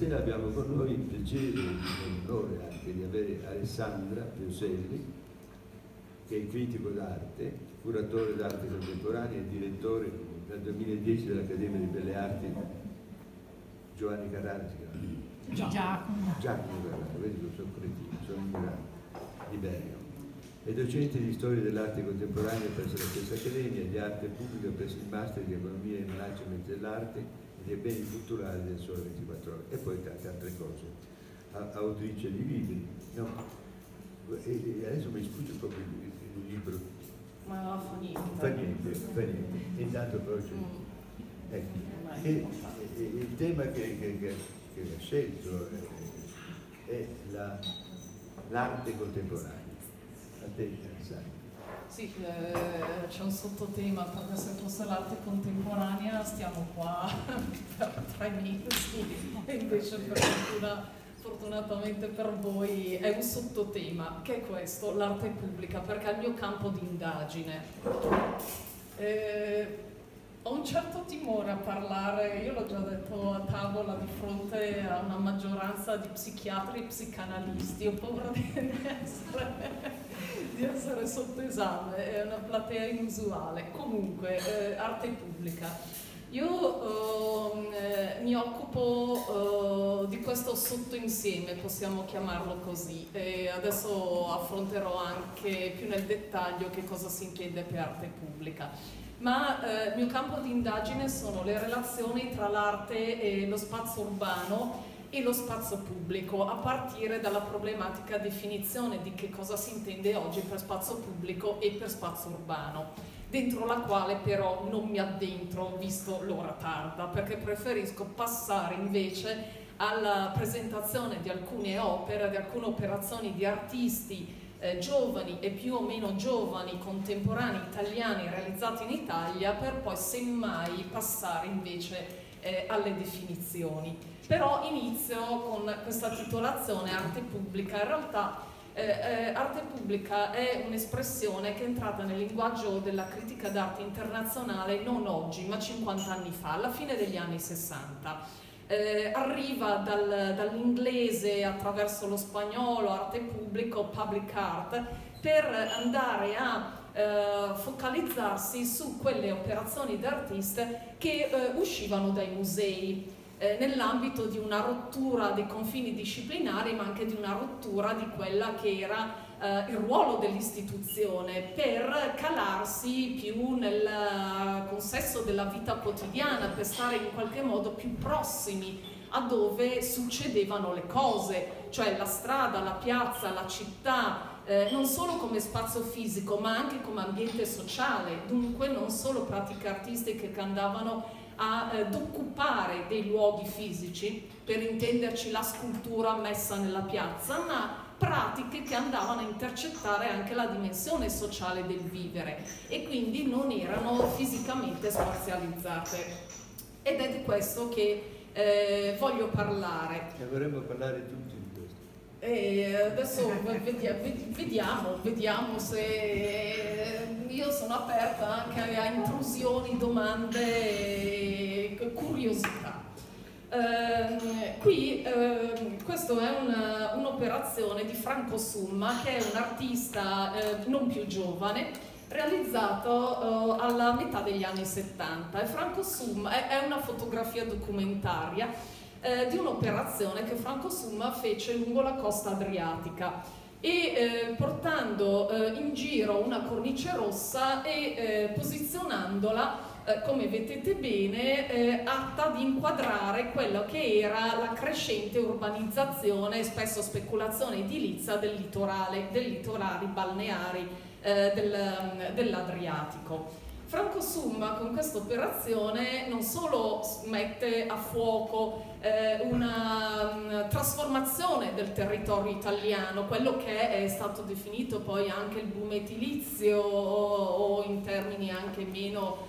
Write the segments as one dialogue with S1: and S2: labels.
S1: sera abbiamo con noi il piacere e l'onore anche di avere Alessandra Pioselli, che è critico d'arte, curatore d'arte contemporanea e direttore dal 2010 dell'Accademia di Belle Arti Giovanni Carrara, Giacomo Carrara, vedi che sono cretino, sono ignorante, di Bergamo. È docente di storia dell'arte contemporanea presso la stessa Accademia, di arte pubblica presso il Master di Economia e Management dell'Arte e dei beni culturali del Sole 24 Ore, e poi tante altre cose. Autrice di libri, no? E adesso mi sfugge proprio il libro.
S2: Ma fa niente.
S1: Fa niente. Intanto però c'è. Ecco. E il tema che ha scelto è l'arte contemporanea. A te, Alessandra.
S2: Sì, c'è un sottotema, perché se fosse l'arte contemporanea stiamo qua per 3 mesi, e invece fortunatamente per voi è un sottotema, che è questo, l'arte pubblica, perché è il mio campo di indagine. Ho un certo timore a parlare, io l'ho già detto a tavola di fronte a una maggioranza di psichiatri e psicanalisti, ho paura di essere sotto esame, è una platea inusuale. Comunque, arte pubblica. Io mi occupo di questo sottoinsieme, possiamo chiamarlo così, e adesso affronterò anche più nel dettaglio che cosa si intende per arte pubblica. Ma il mio campo di indagine sono le relazioni tra l'arte e lo spazio urbano e lo spazio pubblico, a partire dalla problematica definizione di che cosa si intende oggi per spazio pubblico e per spazio urbano, dentro la quale però non mi addentro visto l'ora tarda, perché preferisco passare invece alla presentazione di alcune opere, di alcune operazioni di artisti giovani e più o meno giovani contemporanei italiani realizzati in Italia, per poi semmai passare invece alle definizioni. Però inizio con questa titolazione arte pubblica. In realtà arte pubblica è un'espressione che è entrata nel linguaggio della critica d'arte internazionale non oggi ma 50 anni fa, alla fine degli anni 60. Arriva dall'inglese attraverso lo spagnolo, arte pubblico, public art, per andare a focalizzarsi su quelle operazioni d'artiste che uscivano dai musei, nell'ambito di una rottura dei confini disciplinari, ma anche di una rottura di quella che era il ruolo dell'istituzione, per calarsi più nel consesso della vita quotidiana, per stare in qualche modo più prossimi a dove succedevano le cose, cioè la strada, la piazza, la città, non solo come spazio fisico ma anche come ambiente sociale, dunque non solo pratiche artistiche che andavano ad occupare dei luoghi fisici, per intenderci la scultura messa nella piazza, ma pratiche che andavano a intercettare anche la dimensione sociale del vivere e quindi non erano fisicamente spazializzate. Ed è di questo che voglio parlare.
S1: E vorremmo parlare tutti di questo.
S2: Adesso vediamo se io sono aperta anche a intrusioni, domande, curiosità. Questo è un'operazione di Franco Summa, che è un artista non più giovane, realizzato alla metà degli anni 70. E Franco Summa è una fotografia documentaria di un'operazione che Franco Summa fece lungo la costa adriatica e portando in giro una cornice rossa e posizionandola come vedete bene, atta ad inquadrare quello che era la crescente urbanizzazione e spesso speculazione edilizia dei litorali balneari dell'Adriatico. Franco Summa con questa operazione non solo mette a fuoco una trasformazione del territorio italiano, quello che è stato definito poi anche il boom edilizio o in termini anche meno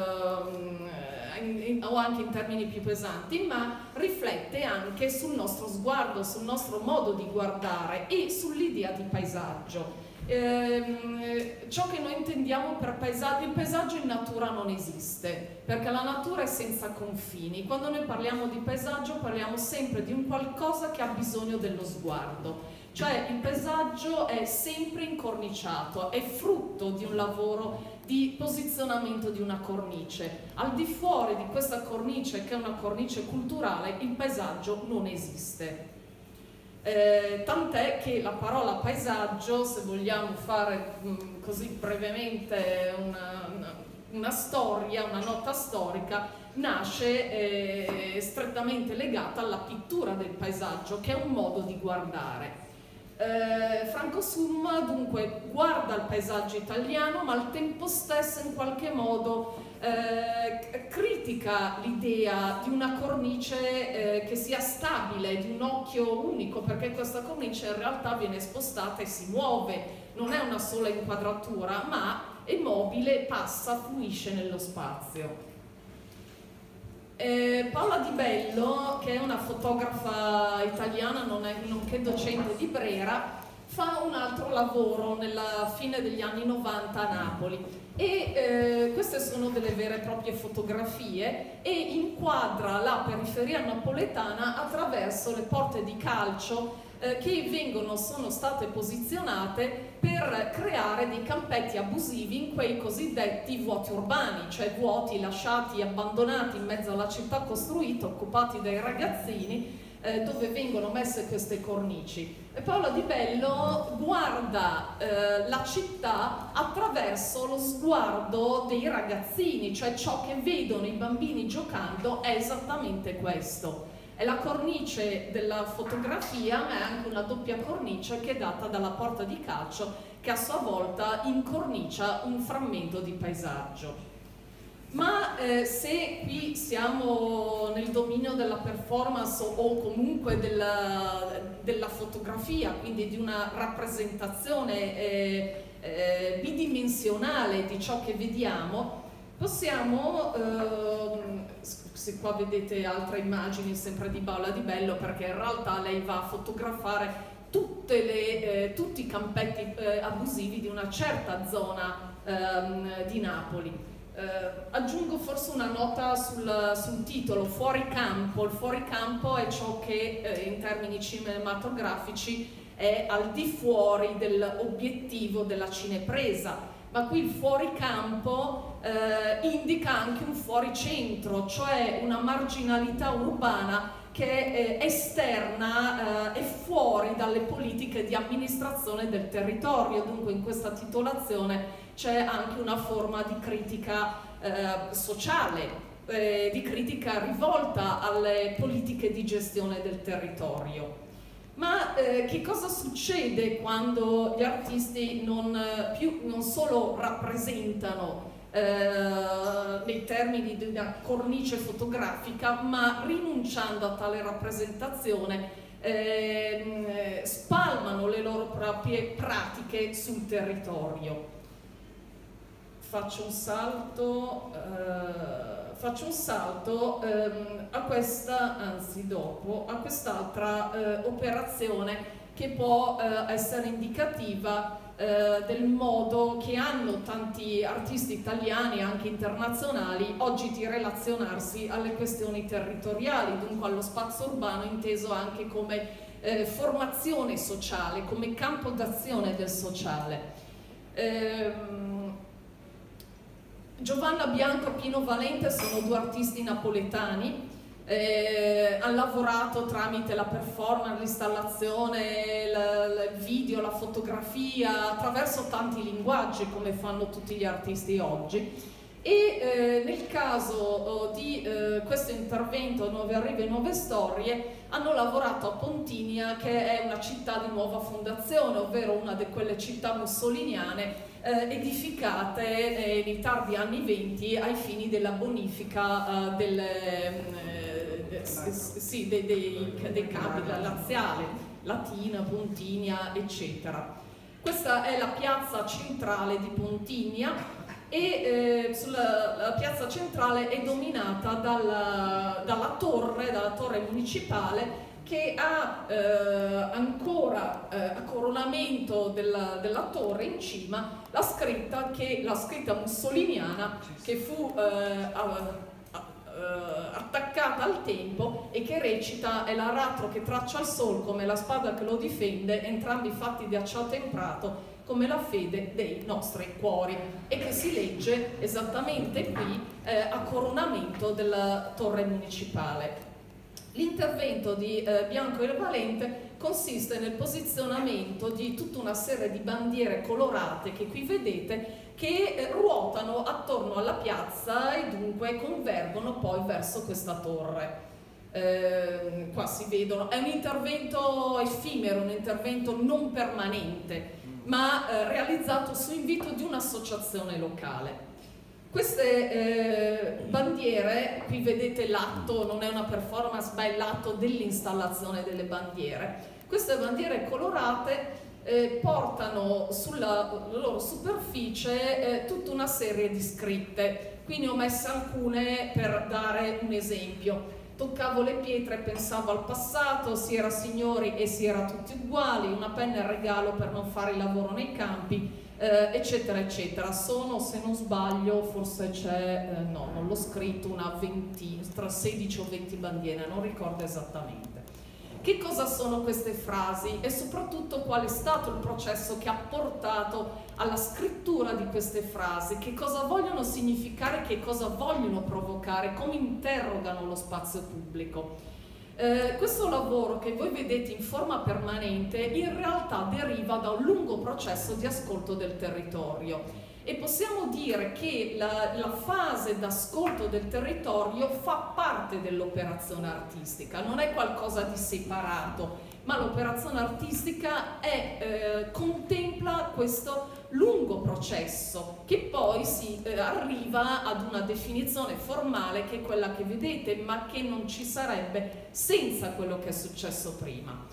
S2: o anche in termini più pesanti, ma riflette anche sul nostro sguardo, sul nostro modo di guardare e sull'idea di paesaggio. Ciò che noi intendiamo per paesaggio, il paesaggio in natura non esiste, perché la natura è senza confini. Quando noi parliamo di paesaggio parliamo sempre di un qualcosa che ha bisogno dello sguardo, cioè il paesaggio è sempre incorniciato, è frutto di un lavoro di posizionamento di una cornice. Al di fuori di questa cornice, che è una cornice culturale, il paesaggio non esiste. Tant'è che la parola paesaggio, se vogliamo fare così brevemente una storia, una nota storica, nasce strettamente legata alla pittura del paesaggio, che è un modo di guardare. Franco Summa dunque guarda il paesaggio italiano, ma al tempo stesso in qualche modo critica l'idea di una cornice che sia stabile, di un occhio unico, perché questa cornice in realtà viene spostata e si muove, non è una sola inquadratura, ma è mobile, passa, fluisce nello spazio. Paola Di Bello, che è una fotografa italiana, nonché docente di Brera, fa un altro lavoro nella fine degli anni 90 a Napoli e queste sono delle vere e proprie fotografie e inquadra la periferia napoletana attraverso le porte di calcio che sono state posizionate per creare dei campetti abusivi in quei cosiddetti vuoti urbani, cioè vuoti lasciati abbandonati in mezzo alla città costruita, occupati dai ragazzini, dove vengono messe queste cornici. E Paola Di Bello guarda la città attraverso lo sguardo dei ragazzini, cioè ciò che vedono i bambini giocando è esattamente questo. È la cornice della fotografia, ma è anche una doppia cornice che è data dalla porta di calcio, che a sua volta incornicia un frammento di paesaggio. Ma se qui siamo nel dominio della performance o comunque della fotografia, quindi di una rappresentazione bidimensionale di ciò che vediamo, possiamo, se qua vedete altre immagini sempre di Paola Di Bello, perché in realtà lei va a fotografare tutti i campetti abusivi di una certa zona di Napoli. Aggiungo forse una nota sul titolo, fuori campo. Il fuori campo è ciò che in termini cinematografici è al di fuori dell'obiettivo della cinepresa, ma qui il fuori campo indica anche un fuori centro, cioè una marginalità urbana che è esterna e fuori dalle politiche di amministrazione del territorio. Dunque in questa titolazione c'è anche una forma di critica sociale, di critica rivolta alle politiche di gestione del territorio. Ma che cosa succede quando gli artisti non solo rappresentano nei termini di una cornice fotografica, ma rinunciando a tale rappresentazione spalmano le loro proprie pratiche sul territorio? Faccio un salto a questa, anzi dopo, a quest'altra operazione che può essere indicativa del modo che hanno tanti artisti italiani e anche internazionali oggi di relazionarsi alle questioni territoriali, dunque allo spazio urbano inteso anche come formazione sociale, come campo d'azione del sociale. Giovanna Bianco e Pino Valente sono due artisti napoletani, hanno lavorato tramite la performance, l'installazione, il video, la fotografia, attraverso tanti linguaggi come fanno tutti gli artisti oggi. E nel caso di questo intervento Nuove Arrive e Nuove Storie hanno lavorato a Pontinia, che è una città di nuova fondazione, ovvero una di quelle città mussoliniane edificate nei tardi anni 20 ai fini della bonifica dei campi, la Laziale, Latina, Pontinia, eccetera. Questa è la piazza centrale di Pontinia e la piazza centrale è dominata dalla torre municipale, che ha ancora a coronamento della torre in cima la scritta mussoliniana che fu attaccata al tempo e che recita: è l'aratro che traccia il sol come la spada che lo difende, entrambi fatti di acciaio temprato come la fede dei nostri cuori, e che si legge esattamente qui a coronamento della torre municipale. L'intervento di Bianco e Valente consiste nel posizionamento di tutta una serie di bandiere colorate che qui vedete, che ruotano attorno alla piazza e dunque convergono poi verso questa torre. Qua si vedono, è un intervento effimero, un intervento non permanente, ma realizzato su invito di un'associazione locale. Queste bandiere, qui vedete l'atto, non è una performance ma è l'atto dell'installazione delle bandiere. Queste bandiere colorate portano sulla loro superficie tutta una serie di scritte. Qui ne ho messe alcune per dare un esempio. Toccavo le pietre e pensavo al passato, si era signori e si era tutti uguali, una penna è regalo per non fare il lavoro nei campi, eccetera eccetera. Sono, se non sbaglio, forse c'è, no, non l'ho scritto, tra 16 o 20 bandiere, non ricordo esattamente. Che cosa sono queste frasi e soprattutto qual è stato il processo che ha portato alla scrittura di queste frasi? Che cosa vogliono significare, che cosa vogliono provocare, come interrogano lo spazio pubblico? Questo lavoro che voi vedete in forma permanente in realtà deriva da un lungo processo di ascolto del territorio. E possiamo dire che la fase d'ascolto del territorio fa parte dell'operazione artistica, non è qualcosa di separato, ma l'operazione artistica contempla questo lungo processo che poi si arriva ad una definizione formale che è quella che vedete, ma che non ci sarebbe senza quello che è successo prima.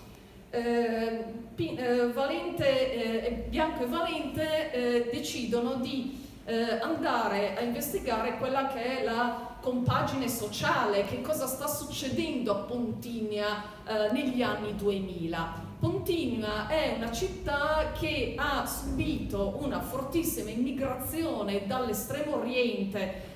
S2: Bianco e Valente decidono di andare a investigare quella che è la compagine sociale, che cosa sta succedendo a Pontinia negli anni 2000. Pontinia è una città che ha subito una fortissima immigrazione dall'estremo oriente,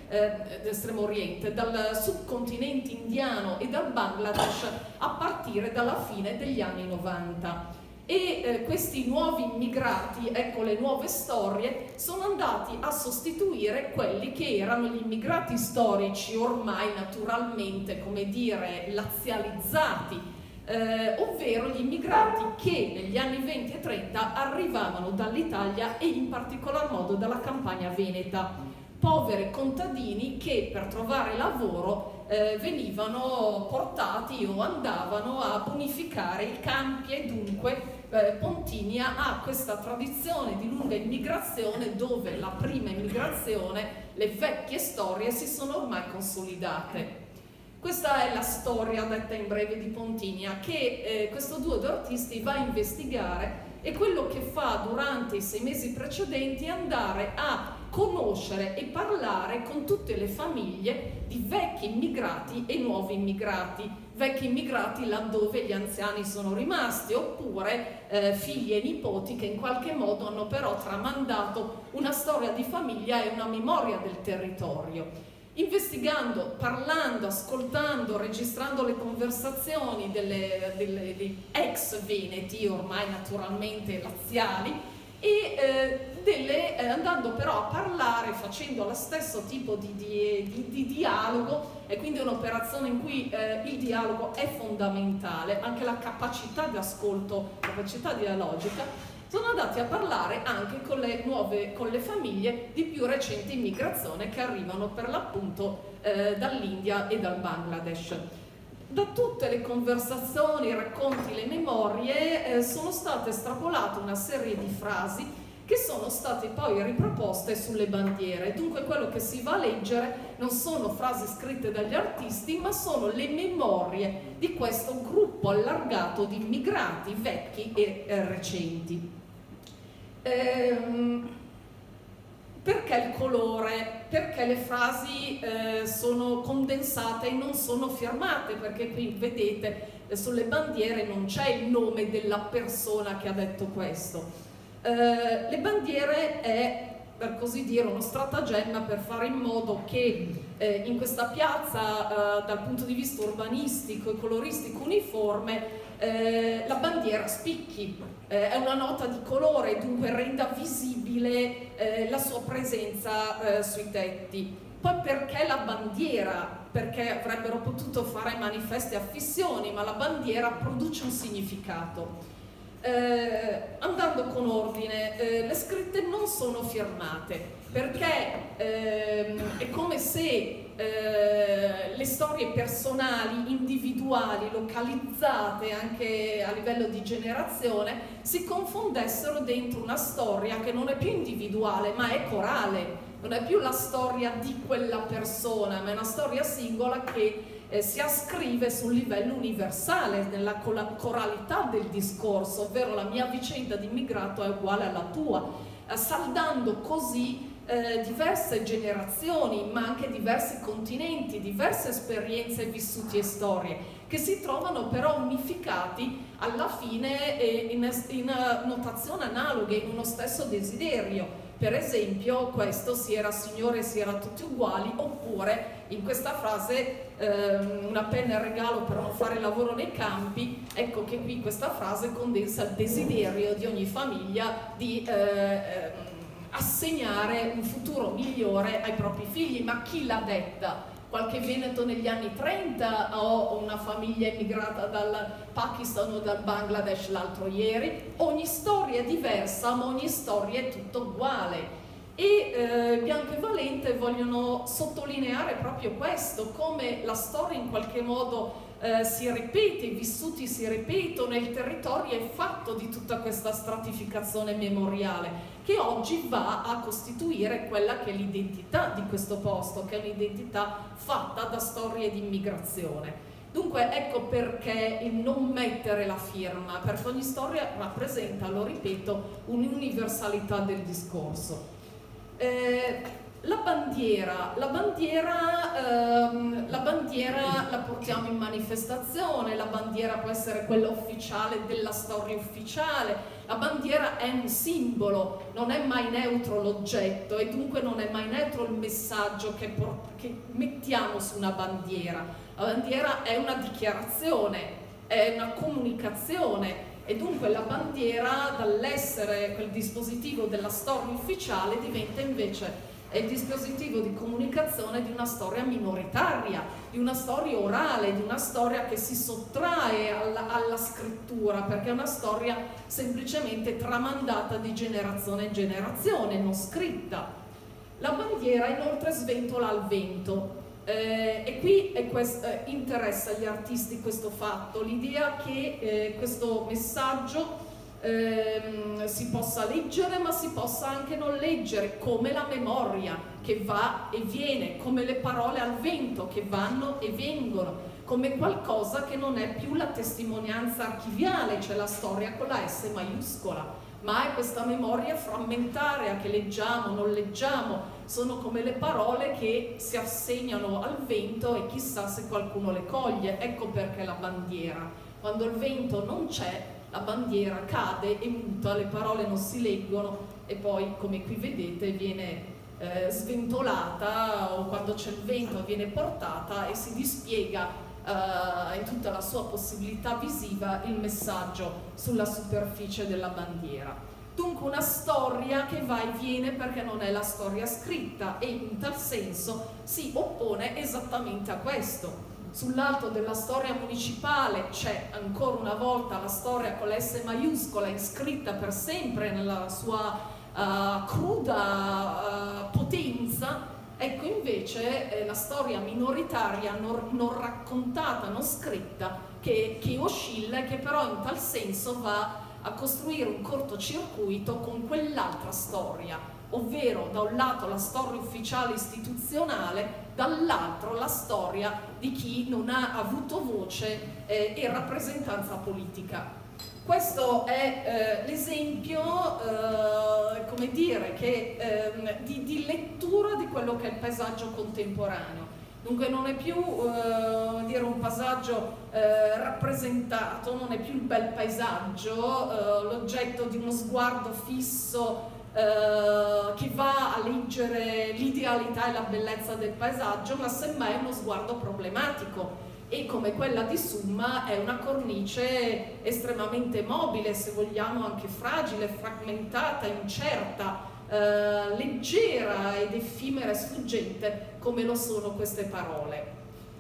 S2: dal subcontinente indiano e dal Bangladesh a partire dalla fine degli anni 90. E questi nuovi immigrati, ecco le nuove storie, sono andati a sostituire quelli che erano gli immigrati storici, ormai naturalmente, come dire, lazializzati, ovvero gli immigrati che negli anni 20 e 30 arrivavano dall'Italia e in particolar modo dalla Campania veneta. Poveri contadini che per trovare lavoro venivano portati o andavano a bonificare i campi, e dunque Pontinia ha questa tradizione di lunga immigrazione, dove la prima immigrazione, le vecchie storie si sono ormai consolidate. Questa è la storia detta in breve di Pontinia, che questo duo di artisti va a investigare, e quello che fa durante i 6 mesi precedenti è andare a conoscere e parlare con tutte le famiglie di vecchi immigrati e nuovi immigrati, vecchi immigrati laddove gli anziani sono rimasti, oppure figli e nipoti che in qualche modo hanno però tramandato una storia di famiglia e una memoria del territorio. Investigando, parlando, ascoltando, registrando le conversazioni degli ex veneti, ormai naturalmente laziali, e andando però a parlare, facendo lo stesso tipo di dialogo, e quindi un'operazione in cui il dialogo è fondamentale, anche la capacità di ascolto, capacità dialogica. Sono andati a parlare anche con le famiglie di più recente immigrazione che arrivano per l'appunto dall'India e dal Bangladesh. Da tutte le conversazioni, i racconti, le memorie sono state estrapolate una serie di frasi che sono state poi riproposte sulle bandiere. Dunque quello che si va a leggere non sono frasi scritte dagli artisti, ma sono le memorie di questo gruppo allargato di immigrati vecchi e recenti. Perché il colore? Perché le frasi sono condensate e non sono firmate? Perché qui vedete sulle bandiere non c'è il nome della persona che ha detto questo. Le bandiere è, per così dire, uno stratagemma per fare in modo che in questa piazza, dal punto di vista urbanistico e coloristico uniforme, la bandiera spicchi, è una nota di colore e dunque renda visibile la sua presenza sui tetti. Poi perché la bandiera? Perché avrebbero potuto fare manifesti affissioni, ma la bandiera produce un significato. Andando con ordine, le scritte non sono firmate perché è come se le storie personali, individuali, localizzate anche a livello di generazione, si confondessero dentro una storia che non è più individuale ma è corale. Non è più la storia di quella persona, ma è una storia singola che si ascrive sul livello universale, nella coralità del discorso, ovvero la mia vicenda di immigrato è uguale alla tua, saldando così diverse generazioni, ma anche diversi continenti, diverse esperienze, vissuti e storie, che si trovano però unificati alla fine in notazione analoga, in uno stesso desiderio. Per esempio, questo si era signore, si era tutti uguali, oppure in questa frase una penna è regalo per non fare lavoro nei campi. Ecco che qui questa frase condensa il desiderio di ogni famiglia di assegnare un futuro migliore ai propri figli. Ma chi l'ha detta? Qualche veneto negli anni 30 o una famiglia immigrata dal Pakistan o dal Bangladesh l'altro ieri? Ogni storia è diversa, ma ogni storia è tutto uguale. E Bianco e Valente vogliono sottolineare proprio questo, come la storia in qualche modo si ripete, i vissuti si ripetono, e il territorio è fatto di tutta questa stratificazione memoriale che oggi va a costituire quella che è l'identità di questo posto, che è un'identità fatta da storie di immigrazione. Dunque ecco perché il non mettere la firma, perché ogni storia rappresenta, lo ripeto, un'universalità del discorso. La bandiera la portiamo in manifestazione, la bandiera può essere quella ufficiale della storia ufficiale, la bandiera è un simbolo, non è mai neutro l'oggetto e dunque non è mai neutro il messaggio che mettiamo su una bandiera. La bandiera è una dichiarazione, è una comunicazione. E dunque la bandiera, dall'essere quel dispositivo della storia ufficiale, diventa invece il dispositivo di comunicazione di una storia minoritaria, di una storia orale, di una storia che si sottrae alla scrittura, perché è una storia semplicemente tramandata di generazione in generazione, non scritta. La bandiera inoltre sventola al vento. E qui interessa agli artisti questo fatto, l'idea che questo messaggio si possa leggere ma si possa anche non leggere, come la memoria che va e viene, come le parole al vento che vanno e vengono, come qualcosa che non è più la testimonianza archiviale, cioè la storia con la S maiuscola, ma è questa memoria frammentaria che leggiamo, non leggiamo, sono come le parole che si assegnano al vento e chissà se qualcuno le coglie. Ecco perché la bandiera, quando il vento non c'è, la bandiera cade e muta, le parole non si leggono e poi, come qui vedete, viene sventolata, o quando c'è il vento viene portata e si dispiega in tutta la sua possibilità visiva il messaggio sulla superficie della bandiera. Dunque una storia che va e viene perché non è la storia scritta, e in tal senso si oppone esattamente a questo. Sull'alto della storia municipale c'è ancora una volta la storia con la S maiuscola, iscritta per sempre nella sua cruda potenza. Ecco invece la storia minoritaria non raccontata, non scritta, che oscilla e che però in tal senso va a costruire un cortocircuito con quell'altra storia, ovvero da un lato la storia ufficiale istituzionale, dall'altro la storia di chi non ha avuto voce e rappresentanza politica. Questo è l'esempio, come dire, di lettura di quello che è il paesaggio contemporaneo. Dunque non è più dire un paesaggio rappresentato, non è più il bel paesaggio, l'oggetto di uno sguardo fisso che va a leggere l'idealità e la bellezza del paesaggio, ma semmai uno sguardo problematico. E come quella di Summa è una cornice estremamente mobile, se vogliamo anche fragile, frammentata, incerta, leggera ed effimera e sfuggente come lo sono queste parole.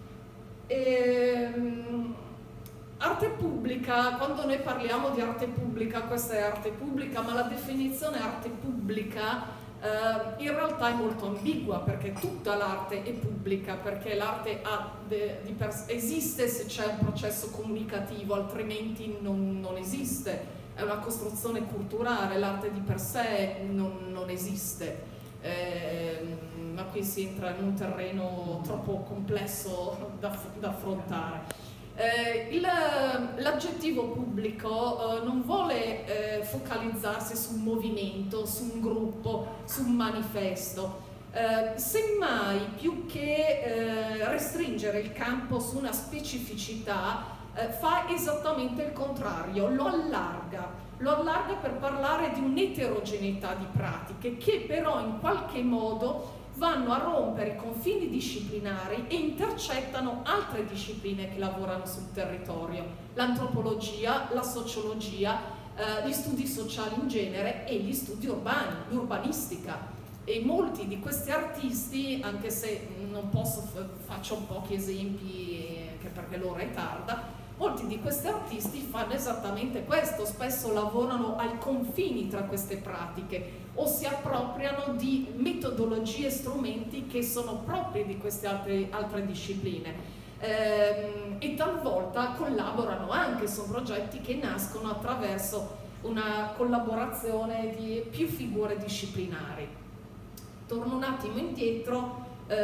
S2: Arte pubblica, quando noi parliamo di arte pubblica, questa è arte pubblica, ma la definizione arte pubblica in realtà è molto ambigua, perché tutta l'arte è pubblica, perché l'arte esiste se c'è un processo comunicativo, altrimenti non esiste. È una costruzione culturale, l'arte di per sé non esiste, ma qui si entra in un terreno troppo complesso da affrontare. L'aggettivo pubblico non vuole focalizzarsi su un movimento, su un gruppo, su un manifesto. Semmai, più che restringere il campo su una specificità, fa esattamente il contrario, lo allarga per parlare di un'eterogeneità di pratiche che però in qualche modo vanno a rompere i confini disciplinari e intercettano altre discipline che lavorano sul territorio, l'antropologia, la sociologia, gli studi sociali in genere e gli studi urbani, l'urbanistica. E molti di questi artisti, anche se non posso, faccio pochi esempi anche perché l'ora è tarda, molti di questi artisti fanno esattamente questo, spesso lavorano ai confini tra queste pratiche o si appropriano di metodologie e strumenti che sono propri di queste altre discipline e talvolta collaborano anche, sono progetti che nascono attraverso una collaborazione di più figure disciplinari. Torno un attimo indietro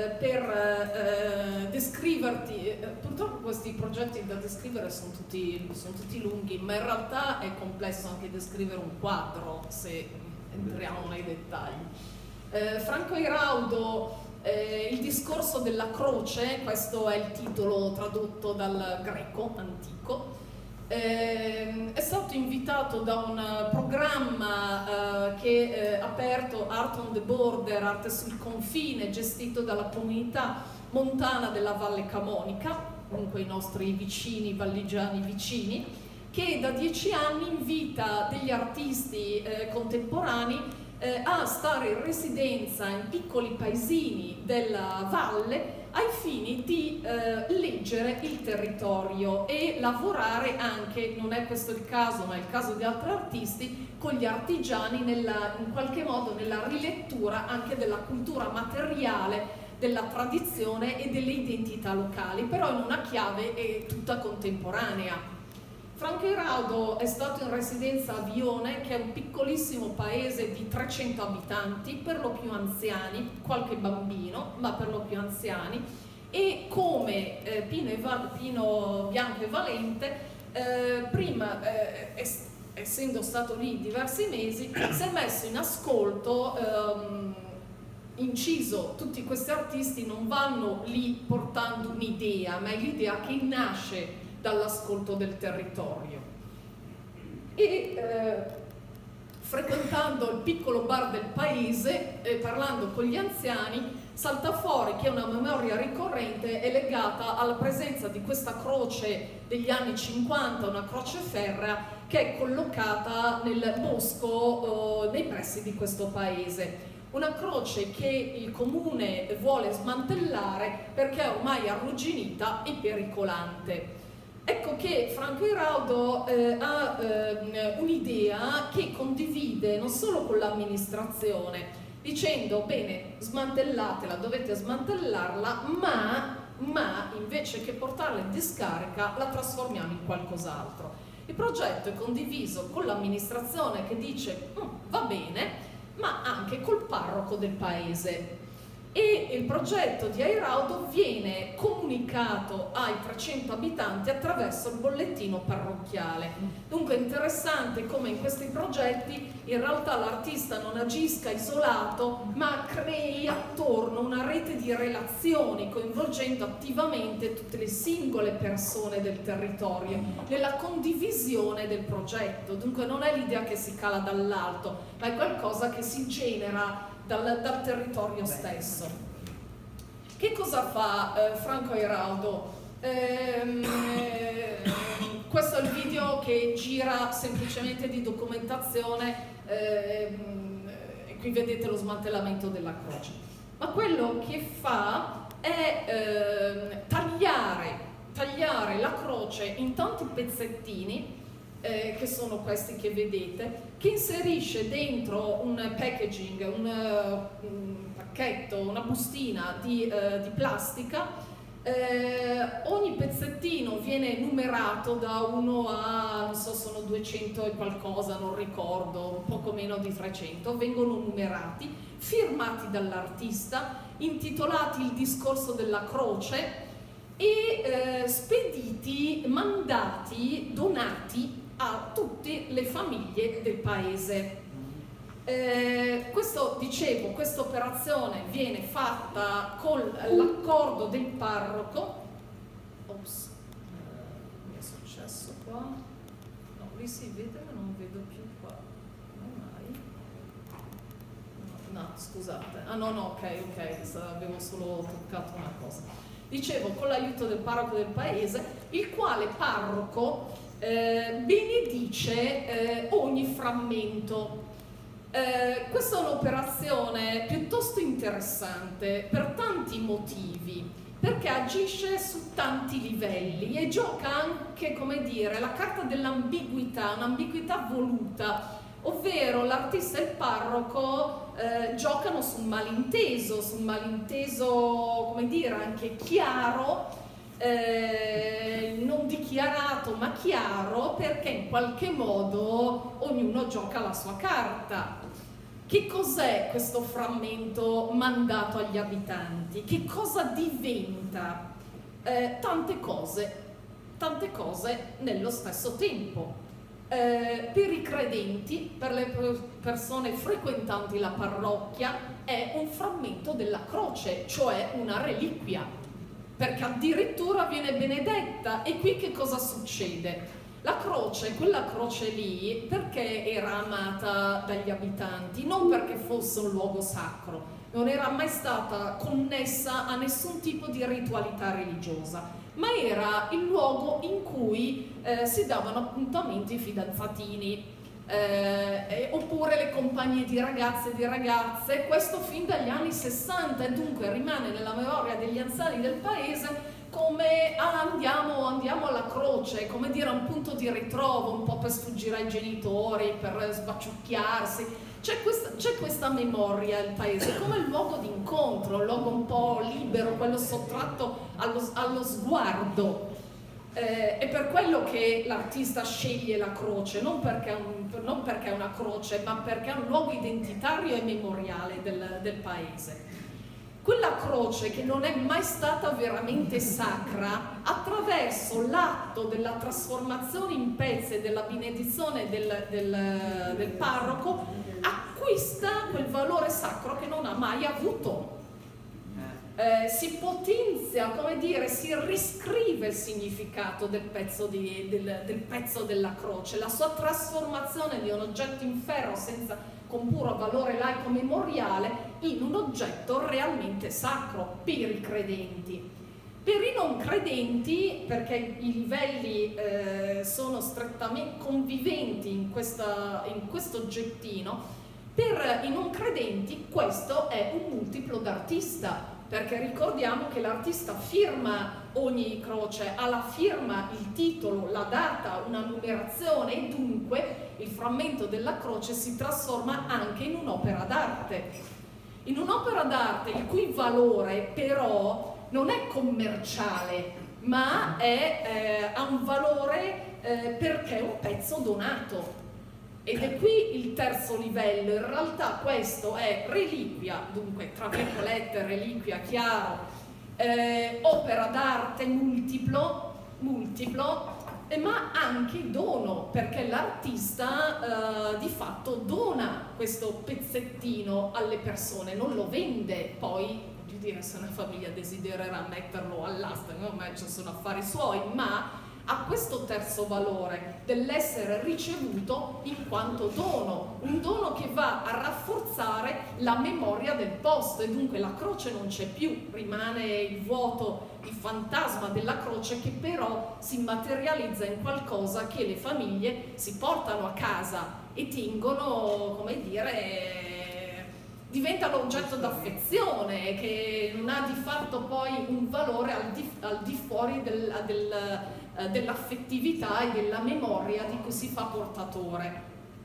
S2: per descriverti, purtroppo questi progetti da descrivere sono tutti lunghi, ma in realtà è complesso anche descrivere un quadro se entriamo nei dettagli. Franco Airaudo, il discorso della croce, questo è il titolo tradotto dal greco antico, è stato invitato da un programma che è aperto, Art on the Border, Arte sul confine, gestito dalla comunità montana della Valle Camonica, comunque i nostri vicini, valligiani vicini, che da 10 anni invita degli artisti contemporanei a stare in residenza in piccoli paesini della valle ai fini di leggere il territorio e lavorare anche, non è questo il caso, ma è il caso di altri artisti, con gli artigiani in qualche modo nella rilettura anche della cultura materiale, della tradizione e delle identità locali, però in una chiave tutta contemporanea. Franco Airaudo è stato in residenza a Vione, che è un piccolissimo paese di 300 abitanti, per lo più anziani, qualche bambino, ma per lo più anziani, e come Pino Bianco e Valente, prima, essendo stato lì diversi mesi, si è messo in ascolto, inciso, tutti questi artisti non vanno lì portando un'idea, ma è l'idea che nasce dall'ascolto del territorio e frequentando il piccolo bar del paese e parlando con gli anziani salta fuori che una memoria ricorrente è legata alla presenza di questa croce degli anni 50, una croce ferrea che è collocata nel bosco nei pressi di questo paese. Una croce che il comune vuole smantellare perché è ormai arrugginita e pericolante. Ecco che Franco Airaudo ha un'idea che condivide non solo con l'amministrazione, dicendo bene, smantellatela, dovete smantellarla, ma invece che portarla in discarica la trasformiamo in qualcos'altro. Il progetto è condiviso con l'amministrazione che dice va bene, ma anche col parroco del paese. e il progetto di Airaudo viene comunicato ai 300 abitanti attraverso il bollettino parrocchiale. Dunque è interessante come in questi progetti in realtà l'artista non agisca isolato, ma crei attorno una rete di relazioni, coinvolgendo attivamente tutte le singole persone del territorio nella condivisione del progetto. Dunque non è l'idea che si cala dall'alto, ma è qualcosa che si genera dal territorio stesso. Che cosa fa Franco Airaudo? Questo è il video che gira semplicemente di documentazione, e qui vedete lo smantellamento della croce. Ma quello che fa è tagliare la croce in tanti pezzettini, che sono questi che vedete, che inserisce dentro un packaging, un pacchetto, una bustina di plastica. Ogni pezzettino viene numerato da 1 a, non so, sono 200 e qualcosa, non ricordo, un poco meno di 300, vengono numerati, firmati dall'artista, intitolati Il discorso della croce e spediti, mandati, donati a tutte le famiglie del paese. Questa operazione viene fatta con l'accordo del parroco. Ops, mi è successo qua? No, lì si vede ma non vedo più qua. Come mai? No, scusate. Ah no, ok, avevo solo toccato una cosa. Dicevo, con l'aiuto del parroco del paese, il quale parroco benedice ogni frammento. Questa è un'operazione piuttosto interessante per tanti motivi, perché agisce su tanti livelli e gioca anche, come dire, la carta dell'ambiguità, un'ambiguità voluta, ovvero l'artista e il parroco giocano su un malinteso, come dire, anche chiaro, non dichiarato ma chiaro, perché in qualche modo ognuno gioca la sua carta. Che cos'è questo frammento mandato agli abitanti? Che cosa diventa? Tante cose nello stesso tempo. Per i credenti, per le persone frequentanti la parrocchia, è un frammento della croce, cioè una reliquia, perché addirittura viene benedetta. E qui che cosa succede? La croce, quella croce lì, perché era amata dagli abitanti? Non perché fosse un luogo sacro, non era mai stata connessa a nessun tipo di ritualità religiosa, ma era il luogo in cui si davano appuntamento i fidanzatini, oppure le compagnie di ragazze e di ragazze, questo fin dagli anni 60, e dunque rimane nella memoria degli anziani del paese come andiamo alla croce, come dire, un punto di ritrovo, un po' per sfuggire ai genitori, per sbaciucchiarsi. C'è questa memoria il paese come il luogo di incontro, un luogo un po' libero, quello sottratto allo sguardo. È per quello che l'artista sceglie la croce, non perché è una croce, ma perché è un luogo identitario e memoriale del paese. Quella croce che non è mai stata veramente sacra, attraverso l'atto della trasformazione in pezzi e della benedizione del parroco, acquista quel valore sacro che non ha mai avuto. Si potenzia, come dire, si riscrive il significato del pezzo della croce, la sua trasformazione di un oggetto in ferro con puro valore laico memoriale in un oggetto realmente sacro per i credenti. Per i non credenti, perché i livelli sono strettamente conviventi in questo oggettino, per i non credenti questo è un multiplo d'artista, perché ricordiamo che l'artista firma ogni croce, alla firma il titolo, la data, una numerazione, e dunque il frammento della croce si trasforma anche in un'opera d'arte. In un'opera d'arte il cui valore però non è commerciale, ma ha un valore perché è un pezzo donato. Ed è qui il terzo livello. In realtà questo è reliquia, dunque tra virgolette reliquia, chiaro, opera d'arte multiplo, ma anche dono, perché l'artista di fatto dona questo pezzettino alle persone, non lo vende. Poi, voglio dire, se una famiglia desidererà metterlo all'asta, ci sono affari suoi, ma ha questo terzo valore dell'essere ricevuto in quanto dono, un dono che va a rafforzare la memoria del posto, e dunque la croce non c'è più, rimane il vuoto, il fantasma della croce, che però si materializza in qualcosa che le famiglie si portano a casa e tengono, come dire, diventano oggetto d'affezione, che non ha di fatto poi un valore al di fuori dell'affettività e della memoria di cui si fa portatore.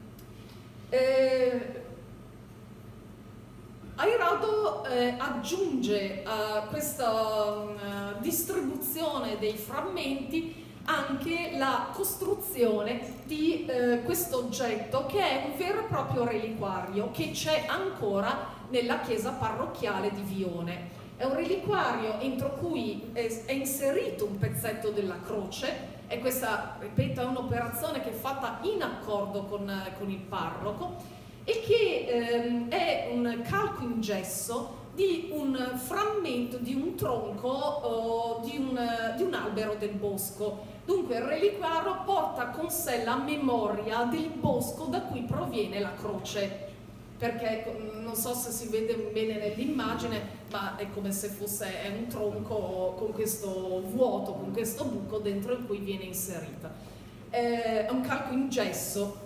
S2: Airado aggiunge a questa distribuzione dei frammenti anche la costruzione di questo oggetto, che è un vero e proprio reliquario che c'è ancora nella chiesa parrocchiale di Vione. È un reliquario entro cui è inserito un pezzetto della croce, e questa, ripeto, è un'operazione che è fatta in accordo con il parroco, e che è un calco in gesso di un frammento, di un tronco di un albero del bosco. Dunque il reliquario porta con sé la memoria del bosco da cui proviene la croce, perché non so se si vede bene nell'immagine, ma è come se fosse un tronco con questo vuoto, con questo buco dentro in cui viene inserita. È un calco in gesso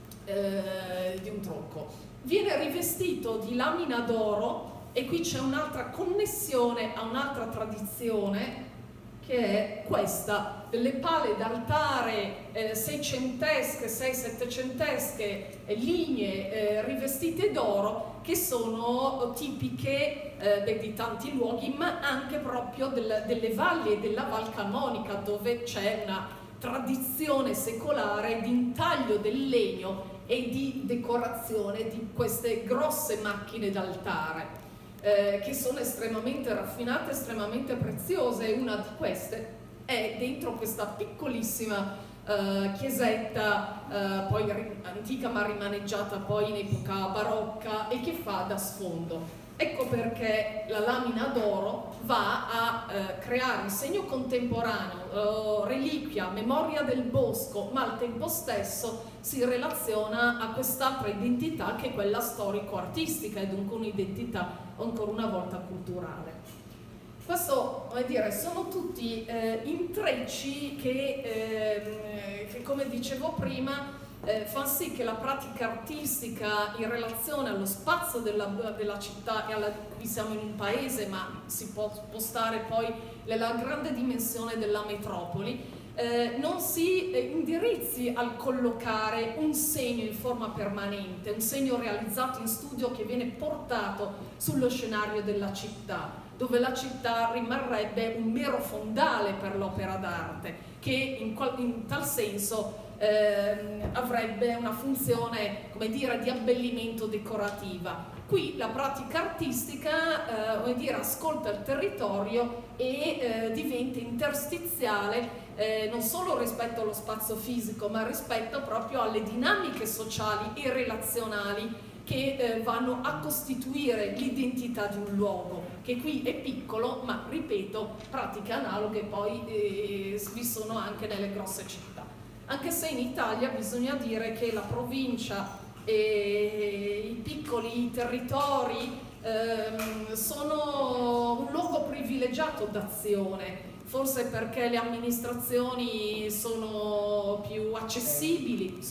S2: di un tronco. Viene rivestito di lamina d'oro, e qui c'è un'altra connessione a un'altra tradizione, che è questa delle pale d'altare seicentesche, settecentesche, lignee rivestite d'oro, che sono tipiche di tanti luoghi, ma anche proprio delle valli e della Val Camonica, dove c'è una tradizione secolare di intaglio del legno e di decorazione di queste grosse macchine d'altare, che sono estremamente raffinate, estremamente preziose. Una di queste è dentro questa piccolissima chiesetta, poi antica ma rimaneggiata poi in epoca barocca, e che fa da sfondo. Ecco perché la lamina d'oro va a creare un segno contemporaneo, reliquia, memoria del bosco, ma al tempo stesso si relaziona a quest'altra identità, che è quella storico-artistica, e dunque un'identità ancora una volta culturale. Questo, come dire, sono tutti intrecci che, come dicevo prima, fa sì che la pratica artistica in relazione allo spazio della città, e qui siamo in un paese ma si può spostare poi nella grande dimensione della metropoli, non si indirizzi al collocare un segno in forma permanente, un segno realizzato in studio che viene portato sullo scenario della città, dove la città rimarrebbe un mero fondale per l'opera d'arte, che in tal senso avrebbe una funzione, come dire, di abbellimento decorativa. Qui la pratica artistica, come dire, ascolta il territorio e diventa interstiziale, non solo rispetto allo spazio fisico, ma rispetto proprio alle dinamiche sociali e relazionali che vanno a costituire l'identità di un luogo, che qui è piccolo, ma ripeto, pratiche analoghe poi vi sono anche nelle grosse città. Anche se in Italia bisogna dire che la provincia e i piccoli territori sono un luogo privilegiato d'azione, forse perché le amministrazioni sono più accessibili,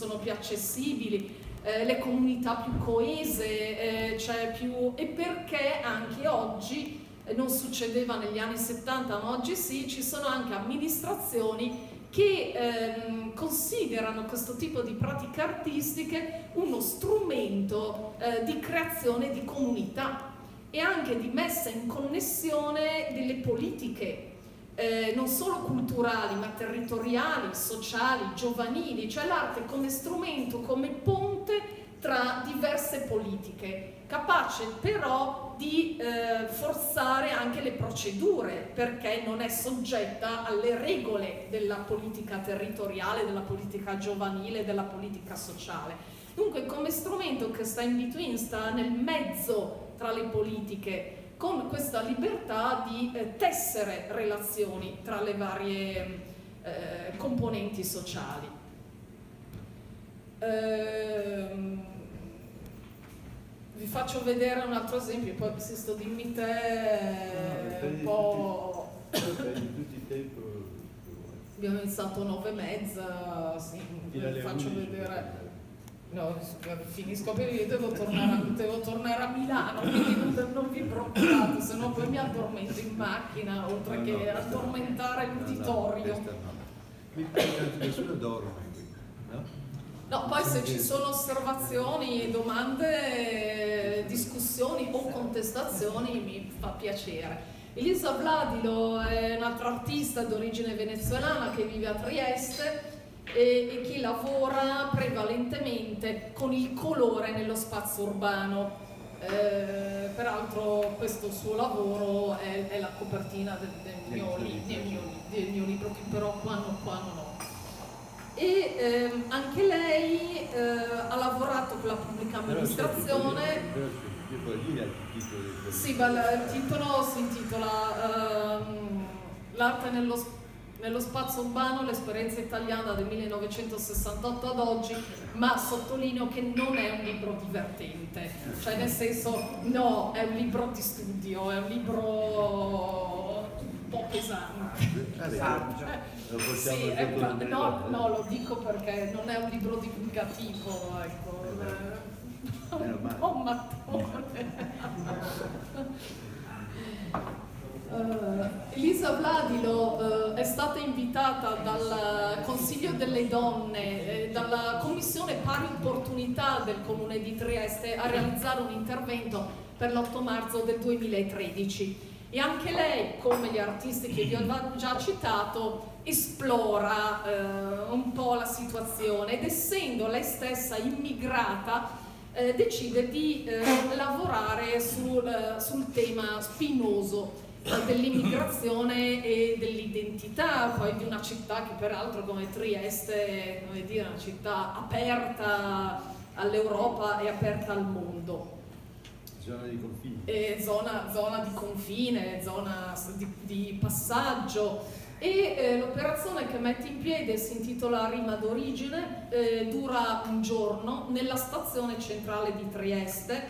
S2: le comunità più coese, e perché anche oggi, non succedeva negli anni 70 ma oggi sì, ci sono anche amministrazioni che considerano questo tipo di pratiche artistiche uno strumento di creazione di comunità e anche di messa in connessione delle politiche non solo culturali ma territoriali, sociali, giovanili, cioè l'arte come strumento, come ponte tra diverse politiche, capace però di forzare anche le procedure, perché non è soggetta alle regole della politica territoriale, della politica giovanile, della politica sociale. Dunque come strumento che sta in between, sta nel mezzo tra le politiche, con questa libertà di tessere relazioni tra le varie componenti sociali. Vi faccio vedere un altro esempio, poi se sto dimmi te un po'... Abbiamo iniziato 9:30, sì, vi faccio vedere... No, finisco perché io devo tornare a Milano, quindi non vi preoccupate, se no poi mi addormento in macchina, oltre che addormentare l'uditorio.
S1: Nessuno dorme qui, no?
S2: No, poi se ci sono osservazioni, domande, discussioni o contestazioni mi fa piacere. Elisa Vladilo è un'altra artista d'origine venezuelana che vive a Trieste e che lavora prevalentemente con il colore nello spazio urbano. Peraltro questo suo lavoro è la copertina del mio libro, che però qua non ho. E anche lei ha lavorato con la pubblica amministrazione. Sì, il titolo si intitola L'arte nello spazio urbano, l'esperienza italiana del 1968 ad oggi, ma sottolineo che non è un libro divertente, cioè nel senso, no, è un libro di studio, è un libro un po' pesante. Sì, no, lo dico perché non è un libro divulgativo, ecco, un po' mattone. Elisa Vladilo è stata invitata dal Consiglio delle Donne, dalla Commissione Pari Opportunità del Comune di Trieste a realizzare un intervento per l'8 marzo del 2013 e anche lei, come gli artisti che vi ho già citato, esplora un po' la situazione ed essendo lei stessa immigrata decide di lavorare sul tema spinoso dell'immigrazione e dell'identità, poi di una città che peraltro come Trieste è, come dire, una città aperta all'Europa e aperta al mondo.
S1: Zona di confine.
S2: Zona di confine, zona di passaggio. E l'operazione che mette in piedi si intitola Rima d'origine, dura un giorno nella stazione centrale di Trieste.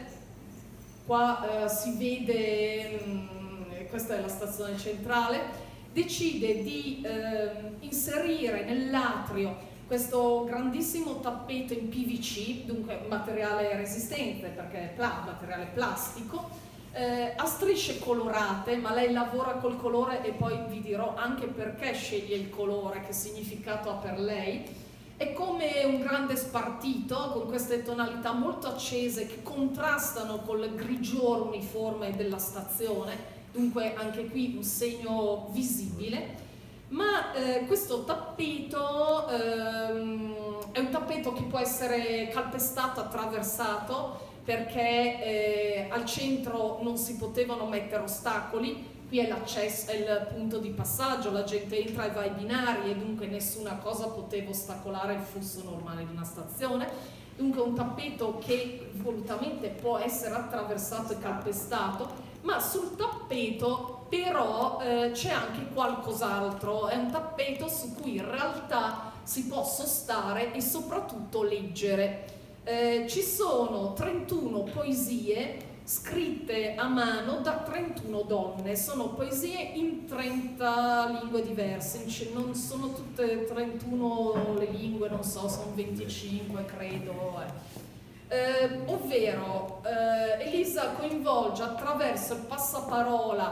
S2: Qua si vede... questa è la stazione centrale, decide di inserire nell'atrio questo grandissimo tappeto in PVC, dunque materiale resistente perché è materiale plastico, a strisce colorate, ma lei lavora col colore e poi vi dirò anche perché sceglie il colore, che significato ha per lei. È come un grande spartito con queste tonalità molto accese che contrastano col grigiore uniforme della stazione. Dunque anche qui un segno visibile, ma questo tappeto è un tappeto che può essere calpestato, attraversato, perché al centro non si potevano mettere ostacoli, qui è l'accesso, è il punto di passaggio, la gente entra e va ai binari e dunque nessuna cosa poteva ostacolare il flusso normale di una stazione. Dunque un tappeto che volutamente può essere attraversato e calpestato, ma sul tappeto però c'è anche qualcos'altro, è un tappeto su cui in realtà si può sostare e soprattutto leggere. Ci sono 31 poesie scritte a mano da 31 donne, sono poesie in 30 lingue diverse, non sono tutte 31 le lingue, non so, sono 25 credo. Ovvero Elisa coinvolge attraverso il passaparola